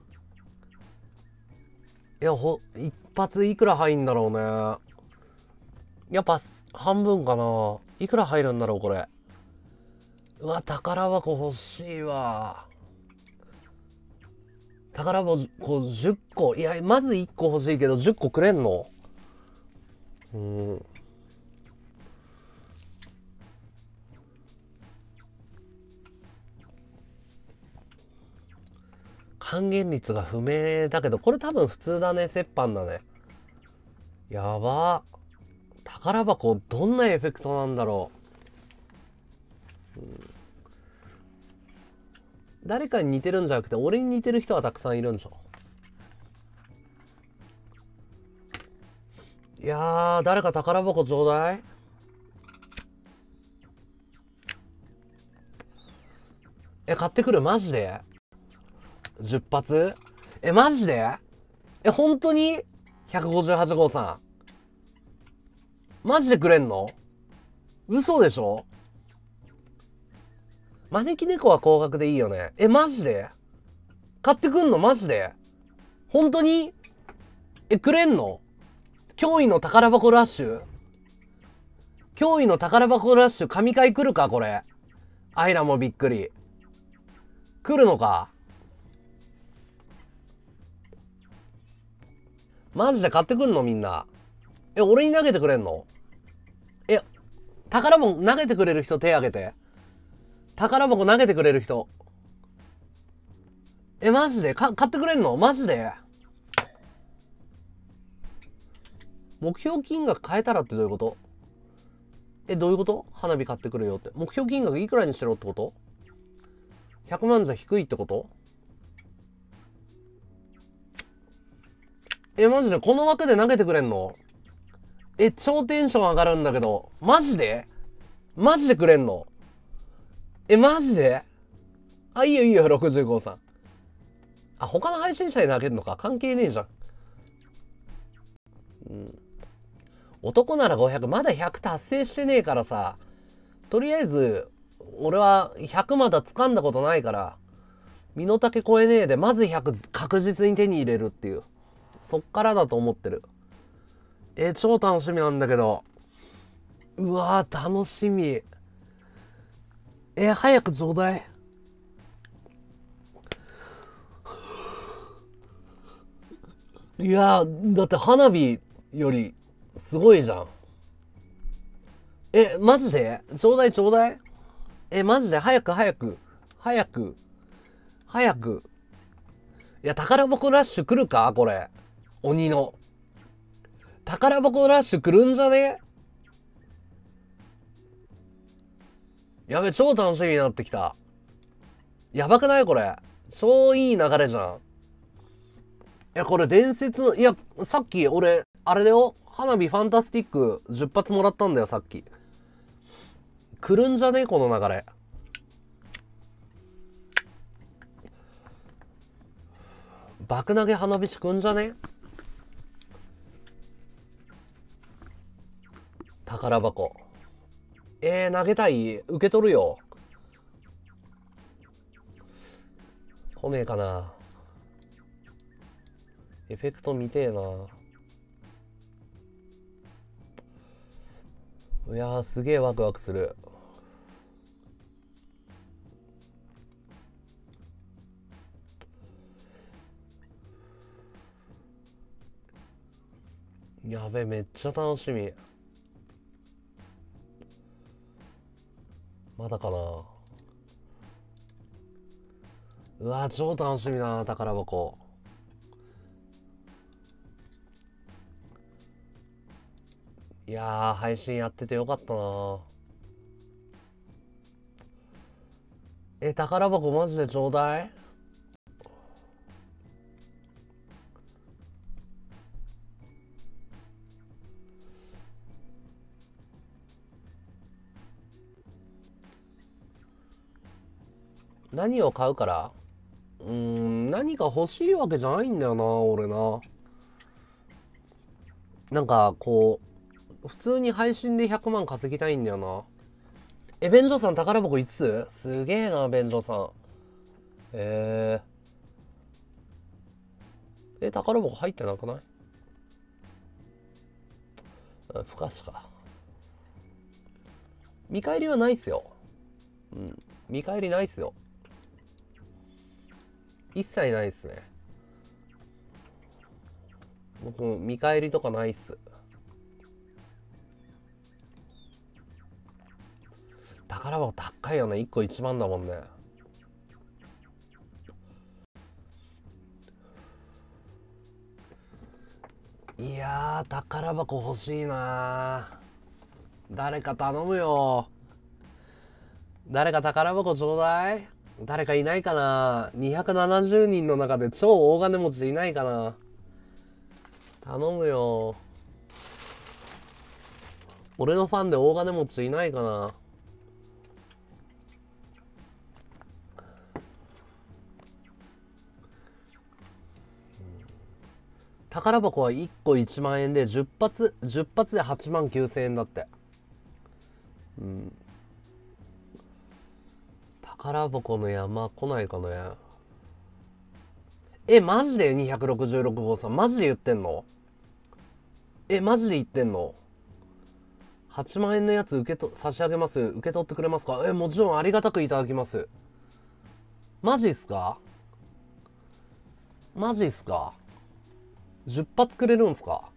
いや一発いくら入んだろうね。やっぱ半分かな。いくら入るんだろうこれ。うわ宝箱欲しいわ。宝箱10個。いやまず1個欲しいけど10個くれんの？還元率が不明だけどこれ多分普通だね。折半だね。 やば。宝箱どんなエフェクトなんだろう。誰かに似てるんじゃなくて俺に似てる人はたくさんいるんでしょ。いやー、誰か宝箱ちょうだい。買ってくるマジで10発。マジで本当に ?158 号さんマジでくれんの？嘘でしょ？招き猫は高額でいいよね。マジで買ってくんの？マジで本当にくれんの？驚異の宝箱ラッシュ、驚異の宝箱ラッシュ神回来るかこれ。アイラもびっくり。来るのか？マジで買ってくんのみんな。俺に投げてくれんの？宝箱投げてくれる人手挙げて。宝箱投げてくれる人。マジで買ってくれんの？マジで目標金額変えたらってどういうこと？どういうこと？花火買ってくるよって。目標金額いくらにしろってこと？ 100 万じゃ低いってこと？マジでこの枠で投げてくれんの？超テンション上がるんだけど。マジでマジでくれんの？マジでいいよいいよ、65さん。他の配信者に投げるのか関係ねえじゃん。男なら500、まだ100達成してねえからさ。とりあえず、俺は100まだ掴んだことないから、身の丈超えねえで、まず100確実に手に入れるっていう。そっからだと思ってる。超楽しみなんだけど。うわー、楽しみ。早くちょうだい。いやー、だって花火よりすごいじゃん。マジでちょうだいちょうだい。マジで早く早く。早く。早く。いや、宝箱ラッシュ来るかこれ。鬼の。宝箱ラッシュ来るんじゃね？やべ、超楽しみになってきた。やばくないこれ。超いい流れじゃん。これ伝説の、さっき俺、あれだよ。花火ファンタスティック10発もらったんだよ、さっき。来るんじゃねこの流れ。爆投げ花火師来んじゃね？宝箱。投げたい？受け取るよ。来ねえかな。エフェクト見てえな。いやー、すげえワクワクする。やべえ、めっちゃ楽しみ。まだかな。うわー、超楽しみだな、宝箱。いやー、配信やっててよかったな。宝箱マジでちょうだい。何を買うから？何か欲しいわけじゃないんだよな、俺な。なんか、こう、普通に配信で100万稼ぎたいんだよな。便所さん宝箱5つ？すげえな、便所さん。宝箱入ってなくない？不可視か。見返りはないっすよ。見返りないっすよ。一切ないっすね。僕、見返りとかないっす。宝箱高いよね。1個1万だもんね。 いやー、宝箱欲しいなー。誰か頼むよ。誰か宝箱ちょうだい。誰かいないかな。270人の中で超大金持ちいないかな。頼むよ。俺のファンで大金持ちいないかな。宝箱は1個1万円で10発で8万9000円だって。うん。宝箱の山来ないかね。マジで266号さんマジで言ってんの？マジで言ってんの？ 8 万円のやつ差し上げます。受け取ってくれますか？もちろんありがたくいただきます。マジっすか？マジっすか？ 10 発くれるんすか？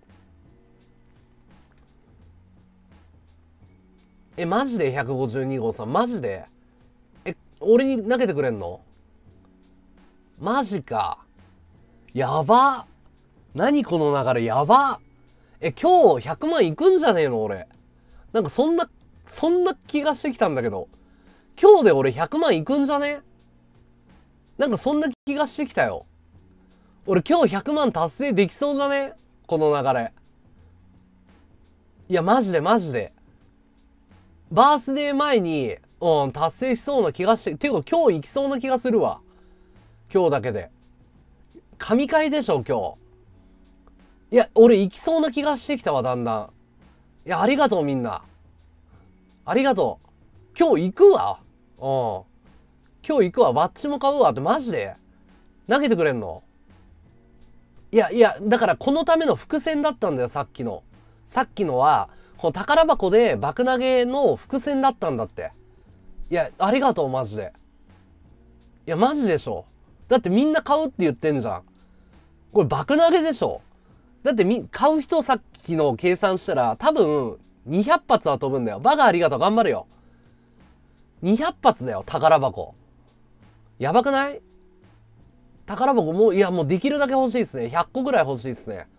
マジで152号さんマジで俺に投げてくれんの？マジか。やば。何この流れやば。今日100万いくんじゃねえの俺。なんかそんな気がしてきたんだけど。今日で俺100万いくんじゃね？なんかそんな気がしてきたよ。俺今日100万達成できそうじゃね？この流れ。いや、マジで。バースデー前に、達成しそうな気がして、ていうか今日行きそうな気がするわ。今日だけで。神回でしょ、今日。いや、俺行きそうな気がしてきたわ、だんだん。いや、ありがとう、みんな。ありがとう。今日行くわ。今日行くわ。バッジも買うわって、マジで投げてくれんの？いや、だからこのための伏線だったんだよ、さっきの。さっきのは、この宝箱で爆投げの伏線だったんだって。いや、ありがとう、マジで。いや、マジでしょ。だってみんな買うって言ってんじゃん。これ爆投げでしょ。だって買う人さっきの計算したら、多分、200発は飛ぶんだよ。バカありがとう、頑張るよ。200発だよ、宝箱。やばくない？宝箱もう、いや、もうできるだけ欲しいっすね。100個ぐらい欲しいっすね。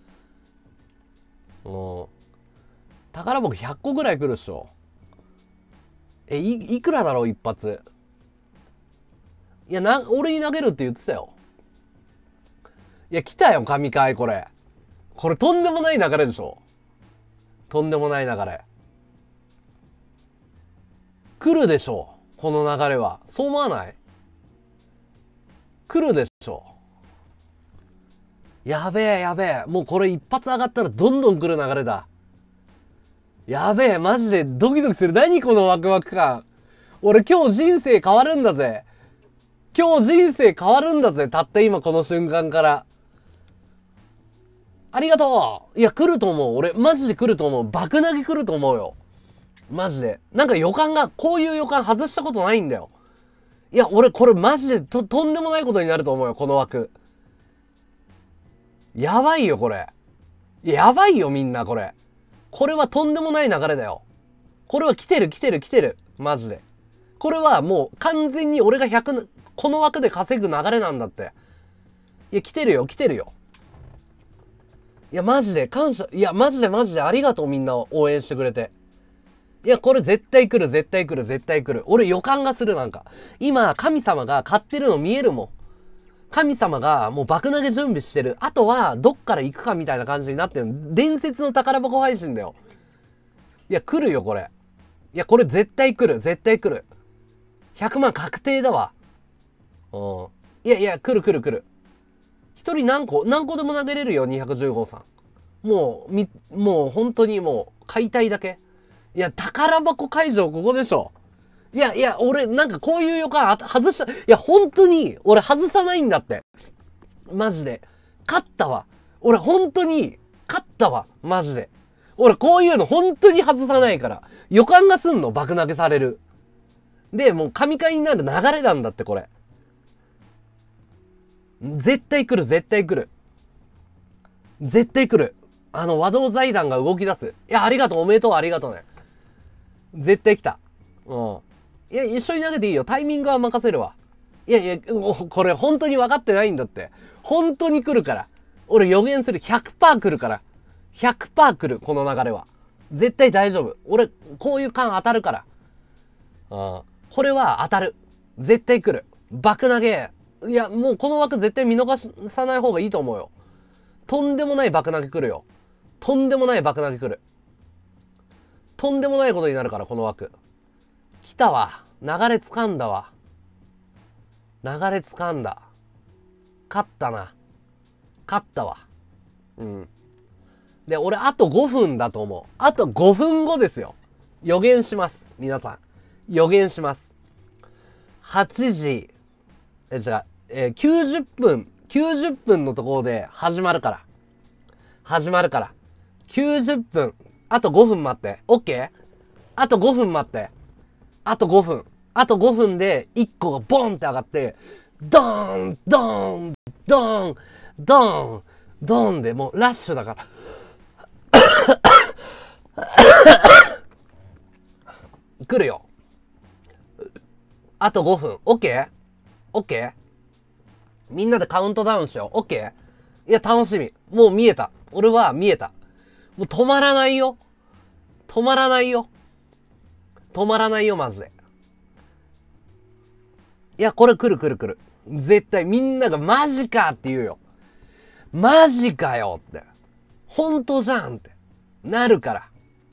宝箱100個ぐらい来るっしょ。いくらだろう、一発。いや、俺に投げるって言ってたよ。いや、来たよ、神回、これ。これとんでもない流れでしょ。とんでもない流れ。来るでしょ。この流れは。そう思わない？来るでしょ。やべえ。もうこれ一発上がったらどんどん来る流れだ。やべえ、マジでドキドキする。何このワクワク感。俺今日人生変わるんだぜ。今日人生変わるんだぜ。たった今この瞬間から。ありがとう。いや、来ると思う。俺、マジで来ると思う。爆投げ来ると思うよ。マジで。なんか予感が、こういう予感外したことないんだよ。いや、俺これマジでとんでもないことになると思うよ、この枠。やばいよ、これ。やばいよ、みんな、これ。これはとんでもない流れだよ。これは来てる。マジで。これはもう完全に俺がこの枠で稼ぐ流れなんだって。いや、来てるよ。いや、マジで感謝。いや、マジでありがとう、みんな応援してくれて。いや、これ絶対来る。俺予感がする、なんか。今、神様が買ってるの見えるもん。神様がもう爆投げ準備してる。あとは、どっから行くかみたいな感じになってる。伝説の宝箱配信だよ。いや、来るよ、これ。いや、これ絶対来る。100万確定だわ。いや、来る。一人何個でも投げれるよ、210号さん。もう本当にもう、買いたいだけ。いや、宝箱会場ここでしょ。いや、俺、なんかこういう予感外した。いや、本当に、俺外さないんだって。マジで。勝ったわ。俺、本当に、勝ったわ。マジで。俺、こういうの本当に外さないから。予感がすんの、爆投げされる。で、もう神回になる流れなんだって、これ。絶対来る。和道財団が動き出す。いや、ありがとう、おめでとう、ありがとうね。絶対来た。いや、一緒に投げていいよ。タイミングは任せるわ。いや、これ本当に分かってないんだって。本当に来るから。 俺予言する。100% 来るから。100% 来る、この流れは。絶対大丈夫。俺、こういう感当たるから。これは当たる。絶対来る。爆投げ。いや、もうこの枠絶対見逃さない方がいいと思うよ。とんでもない爆投げ来るよ。とんでもない爆投げ来る。とんでもないことになるから、この枠。来たわ。流れ掴んだわ。流れ掴んだ。勝ったな。勝ったわ。うん。で、俺、あと5分だと思う。あと5分後ですよ。予言します。皆さん。予言します。8時、90分のところで始まるから。始まるから。90分。あと5分待って。OK？ あと5分待って。あと5分。あと5分で1個がボンって上がって、ドーンドーンドーンドーンドーンでもうラッシュだから。来るよ。あと5分。OK？ OK？ みんなでカウントダウンしよう。OK？ いや、楽しみ。もう見えた。俺は見えた。もう止まらないよ。止まらないよ。止まらないよ、マジで。いや、これ来る来る来る。絶対みんながマジかって言うよ。マジかよって。本当じゃんって。なるから。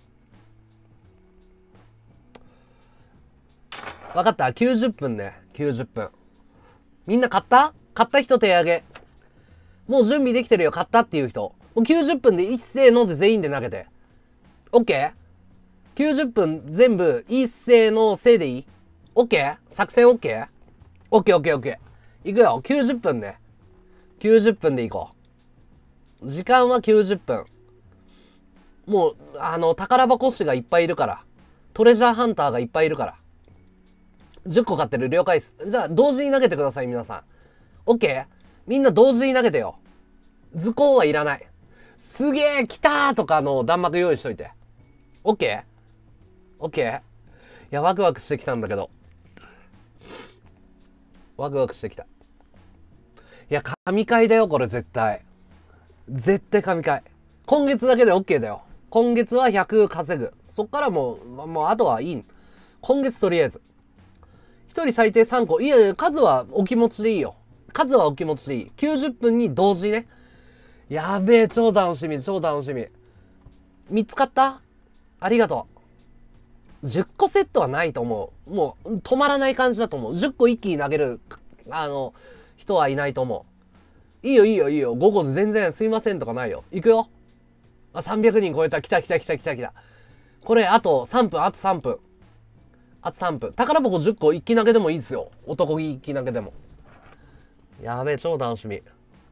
わかった？ 90 分ね。90分。みんな買った？買った人手挙げ。もう準備できてるよ。買ったっていう人。もう90分で一斉ので全員で投げて。OK？90 分全部一斉のせいでいい？ OK？ 作戦 OK？OK。いくよ。90分ね。90分でいこう。時間は90分。もう、宝箱師がいっぱいいるから。トレジャーハンターがいっぱいいるから。10個買ってる。了解です。じゃあ、同時に投げてください、皆さん。OK？ みんな同時に投げてよ。図工はいらない。すげえ来たーとかの弾幕用意しといて。OK？OK？ いや、ワクワクしてきたんだけど。ワクワクしてきた。いや、神回だよ、これ絶対。絶対神回。今月だけで OK だよ。今月は100稼ぐ。そっからもうあとはいい。今月とりあえず。一人最低3個。いやいや、数はお気持ちでいいよ。数はお気持ちでいい。90分に同時ね。やべえ、超楽しみ、超楽しみ。見つかった？ありがとう。10個セットはないと思う。もう、止まらない感じだと思う。10個一気に投げる、人はいないと思う。いいよ、いいよ、いいよ。5個で全然すいませんとかないよ。行くよ。あ、300人超えた。来た。これ、あと3分、あと3分。あと3分。宝箱10個一気投げでもいいですよ。男気一気投げでも。やべえ、超楽しみ。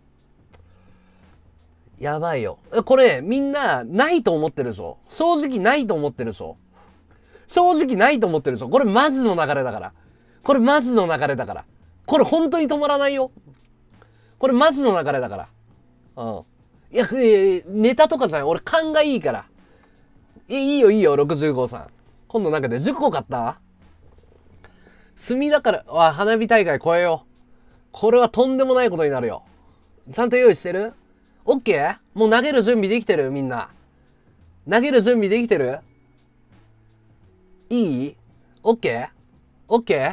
やばいよ。これ、みんな、ないと思ってるでしょ？正直ないと思ってるでしょ？正直ないと思ってるでしょ？これマジの流れだから。これマジの流れだから。これ本当に止まらないよ。これマジの流れだから。うん。いや、ネタとかじゃない。俺勘がいいから。いいよ、65号さん。今度なんかで10個買った墨だから、花火大会超えよう。これはとんでもないことになるよ。ちゃんと用意してる？ OK？ もう投げる準備できてる？みんな。投げる準備できてる？いい？ OK？OK？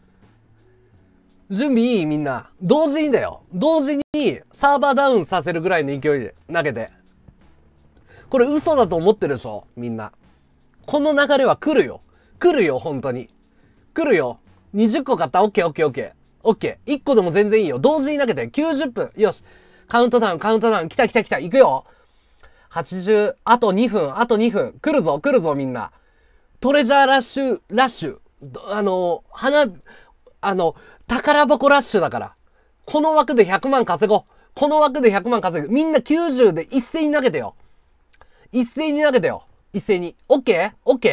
準備いい？みんな。同時にだよ。同時にサーバーダウンさせるぐらいの勢いで投げて。これ嘘だと思ってるでしょ？みんな。この流れは来るよ。来るよ、本当に。来るよ。20個買った。OK。1個でも全然いいよ。同時に投げて。90分。よし。カウントダウン。来た。行くよ。80、あと2分。来るぞ、みんな。トレジャーラッシュ。宝箱ラッシュだから。この枠で100万稼ごう。みんな90で一斉に投げてよ。一斉に。OK？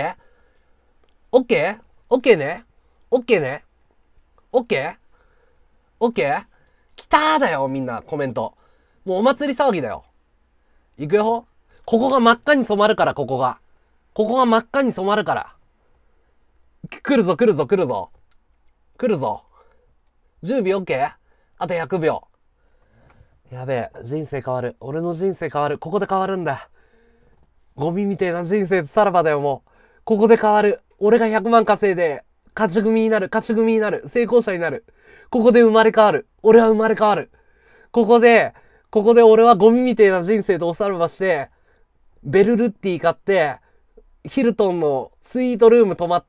ね。OK？ 来たーだよ、みんな、コメント。もうお祭り騒ぎだよ。いくよ。ここが真っ赤に染まるから、ここが真っ赤に染まるから。来るぞ。10秒 OK？ あと100秒。 やべえ、人生変わる。俺の人生変わる。ここで変わるんだ。ゴミみてえな人生さらばだよ、もう。ここで変わる。俺が100万稼いで、勝ち組になる、成功者になる。ここで生まれ変わる。俺は生まれ変わる。ここで俺はゴミみてえな人生とおさらばして、ベルルッティ買って、ヒルトンのスイートルーム泊まって、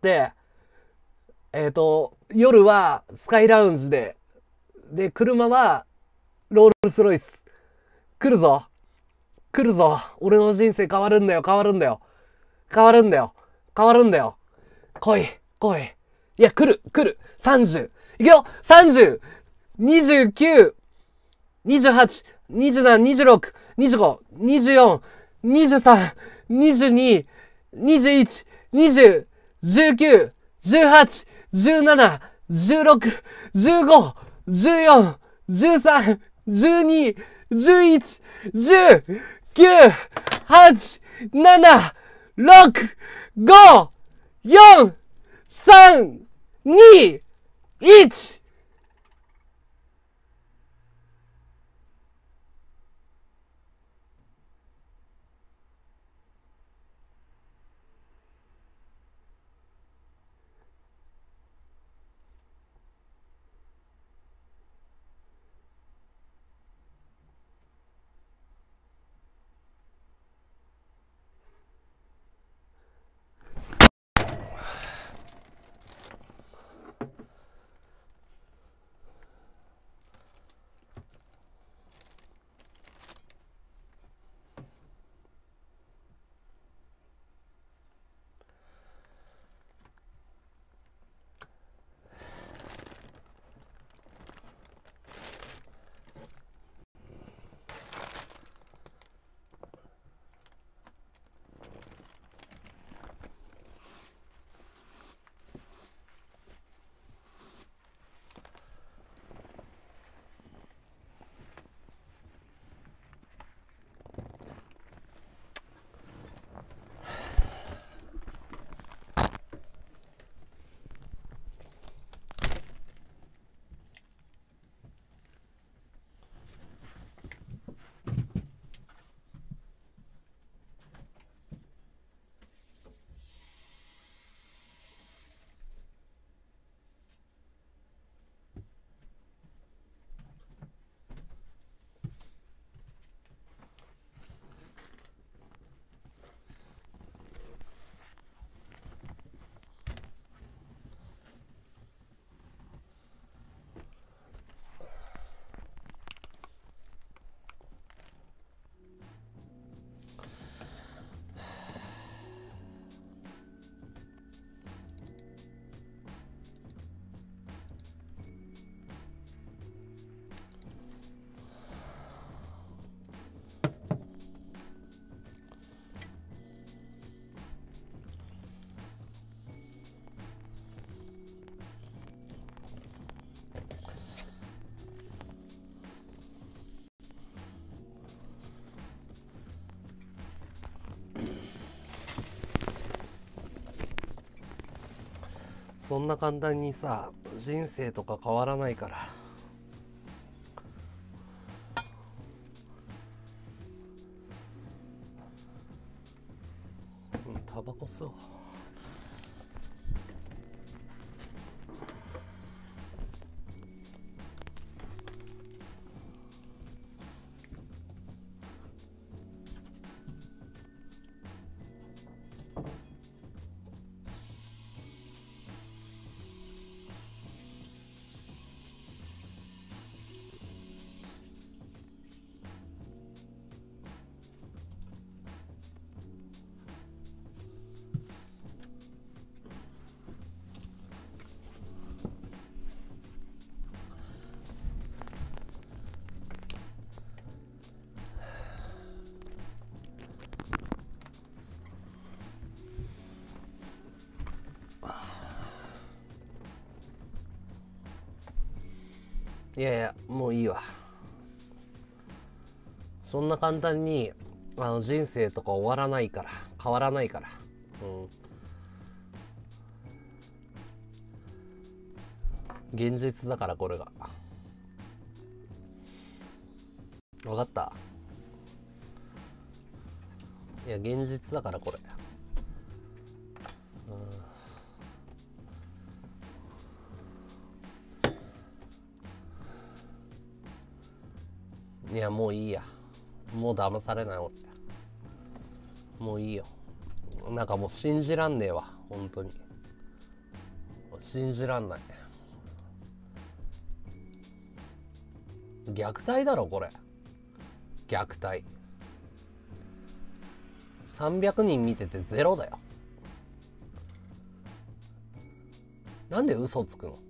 夜はスカイラウンジで、で、車はロールスロイス。来るぞ。来るぞ。俺の人生変わるんだよ。変わるんだよ。変わるんだよ。変わるんだよ。来い。来い。いや、来る。来る。30。いくよ。30。29。28。27。26。25。24。23。22。21。20。19。18。17。16。15。14。13。12。11。10。9。8。7。6。5。4。3。2。1。そんな簡単にさ、人生とか変わらないから。タバコ吸おう。いやいや、もういいわ。そんな簡単に人生とか終わらないから、変わらないから。現実だから、これが。 分かった。いや現実だからこれ。いやもういいや、もう騙されない俺。もういいよ。なんかもう信じらんねえわ本当に。信じらんない。虐待だろこれ。虐待。300人見ててゼロだよ。なんで嘘つくの。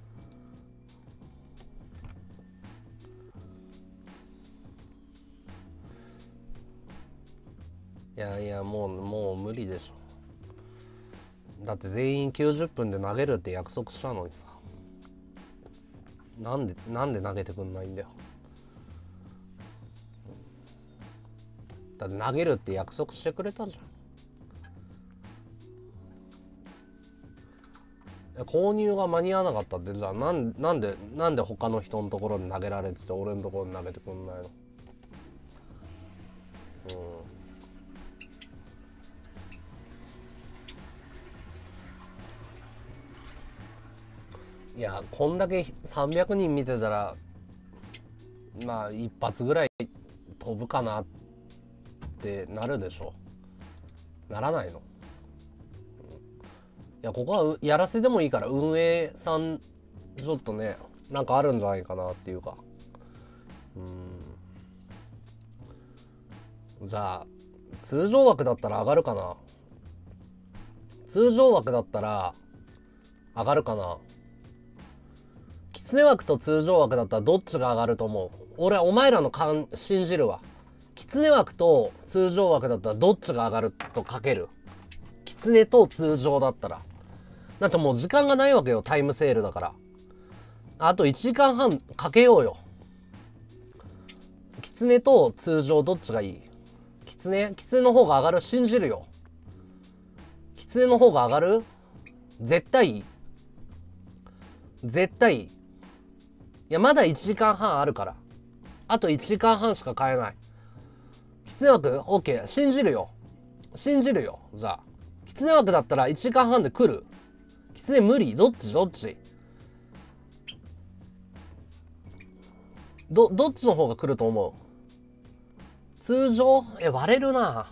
いやいやもう無理でしょ。だって全員90分で投げるって約束したのにさ、なんで投げてくんないんだよ。だって投げるって約束してくれたじゃん。購入が間に合わなかったって、じゃあなんで他の人のところに投げられてて俺のところに投げてくんないの。いやこんだけ300人見てたらまあ一発ぐらい飛ぶかなってなるでしょ。ならないの。いやここはやらせでもいいから運営さんちょっとねなんかあるんじゃないかなっていうか。じゃあ通常枠だったら上がるかな。通常枠だったら上がるかな。きつね枠と通常枠だったらどっちが上がると思う。俺お前らの信じるわ。きつね枠と通常枠だったらどっちが上がるとかける。きつねと通常だったら。だってもう時間がないわけよ、タイムセールだから。あと1時間半かけようよ。きつねと通常どっちがいい。きつねの方が上がる。信じるよ。きつねの方が上がる。絶対いい。絶対いい。いやまだ1時間半あるから。あと1時間半しか買えない。きつね枠 OK。 信じるよ。信じるよ。じゃあきつね枠だったら1時間半で来る。きつね無理。どっちどっちどっちの方が来ると思う。通常割れるな。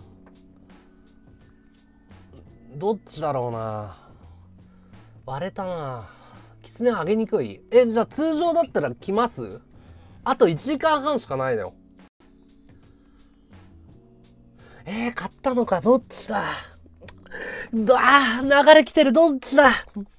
どっちだろうな。割れたな。きつね上げにくい。じゃあ通常だったら来ます。あと1時間半しかないのよ。買ったのか。どっちだ。流れ来てる。どっちだ。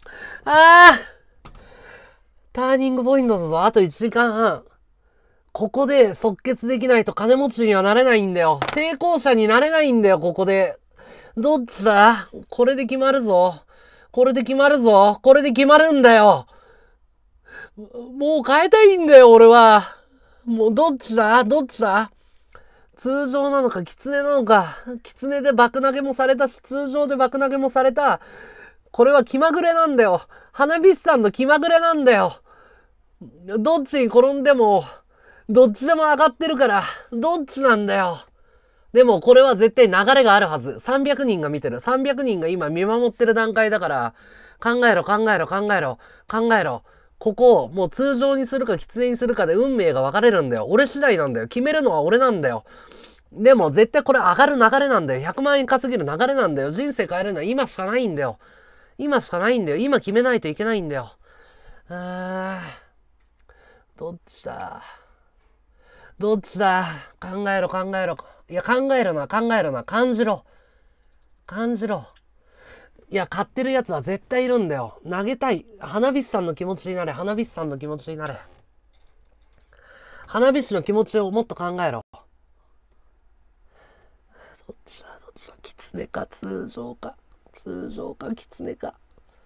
ターニングポイントだぞ。あと1時間半。ここで即決できないと金持ちにはなれないんだよ。成功者になれないんだよ、ここで。どっちだ。これで決まるぞ。これで決まるぞ。これで決まるんだよ。もう変えたいんだよ、俺は。もうどっちだ。どっちだ。通常なのか、キツネなのか。キツネで爆投げもされたし、通常で爆投げもされた。これは気まぐれなんだよ。花火師さんの気まぐれなんだよ。どっちに転んでも、どっちでも上がってるから、どっちなんだよ。でもこれは絶対流れがあるはず。300人が見てる。300人が今見守ってる段階だから、考えろ。ここをもう通常にするかキツネにするかで運命が分かれるんだよ。俺次第なんだよ。決めるのは俺なんだよ。でも絶対これ上がる流れなんだよ。100万円稼げる流れなんだよ。人生変えるのは今しかないんだよ。今決めないといけないんだよ。どっちだ。考えろ。いや、考えろな。感じろ。いや、買ってるやつは絶対いるんだよ。投げたい。花火師さんの気持ちになれ。花火師の気持ちをもっと考えろ。どっちだ。キツネか、通常か、キツネか。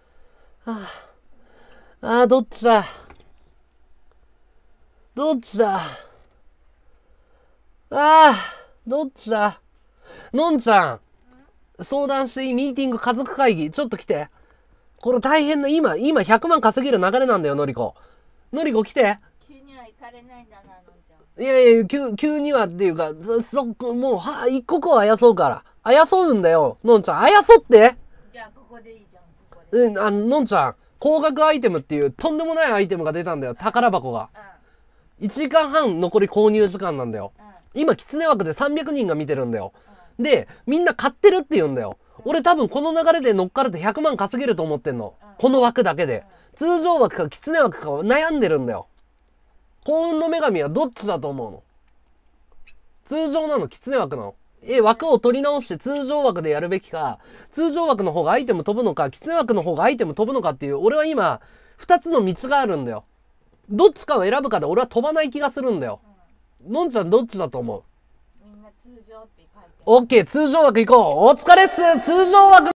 どっちだ。どっちだ。のんちゃん、相談していい？ミーティング、家族会議。ちょっと来て。これ大変な、今100万稼げる流れなんだよ、のりこ来て。 急には行かれないんだな、のんちいやいや、急にはっていうか、もう、一刻をあやそうから。あやそううんだよ。のんちゃん、あやそって。 じゃあここでいいじゃん、ここで。 のんちゃん、高額アイテムっていうとんでもないアイテムが出たんだよ。宝箱が。1時間半残り購入時間なんだよ。今、キツネ枠で300人が見てるんだよ。で、みんな買ってるって言うんだよ。俺多分この流れで乗っかると100万稼げると思ってんの。この枠だけで。通常枠かキツネ枠か悩んでるんだよ。幸運の女神はどっちだと思うの？通常なの？キツネ枠なの？枠を取り直して通常枠でやるべきか、通常枠の方がアイテム飛ぶのか、キツネ枠の方がアイテム飛ぶのかっていう、俺は今、2つの道があるんだよ。どっちかを選ぶかで俺は飛ばない気がするんだよ。のんちゃんどっちだと思う？ みんな通常って書いてある。 オッケー、通常枠行こう。お疲れっす。通常枠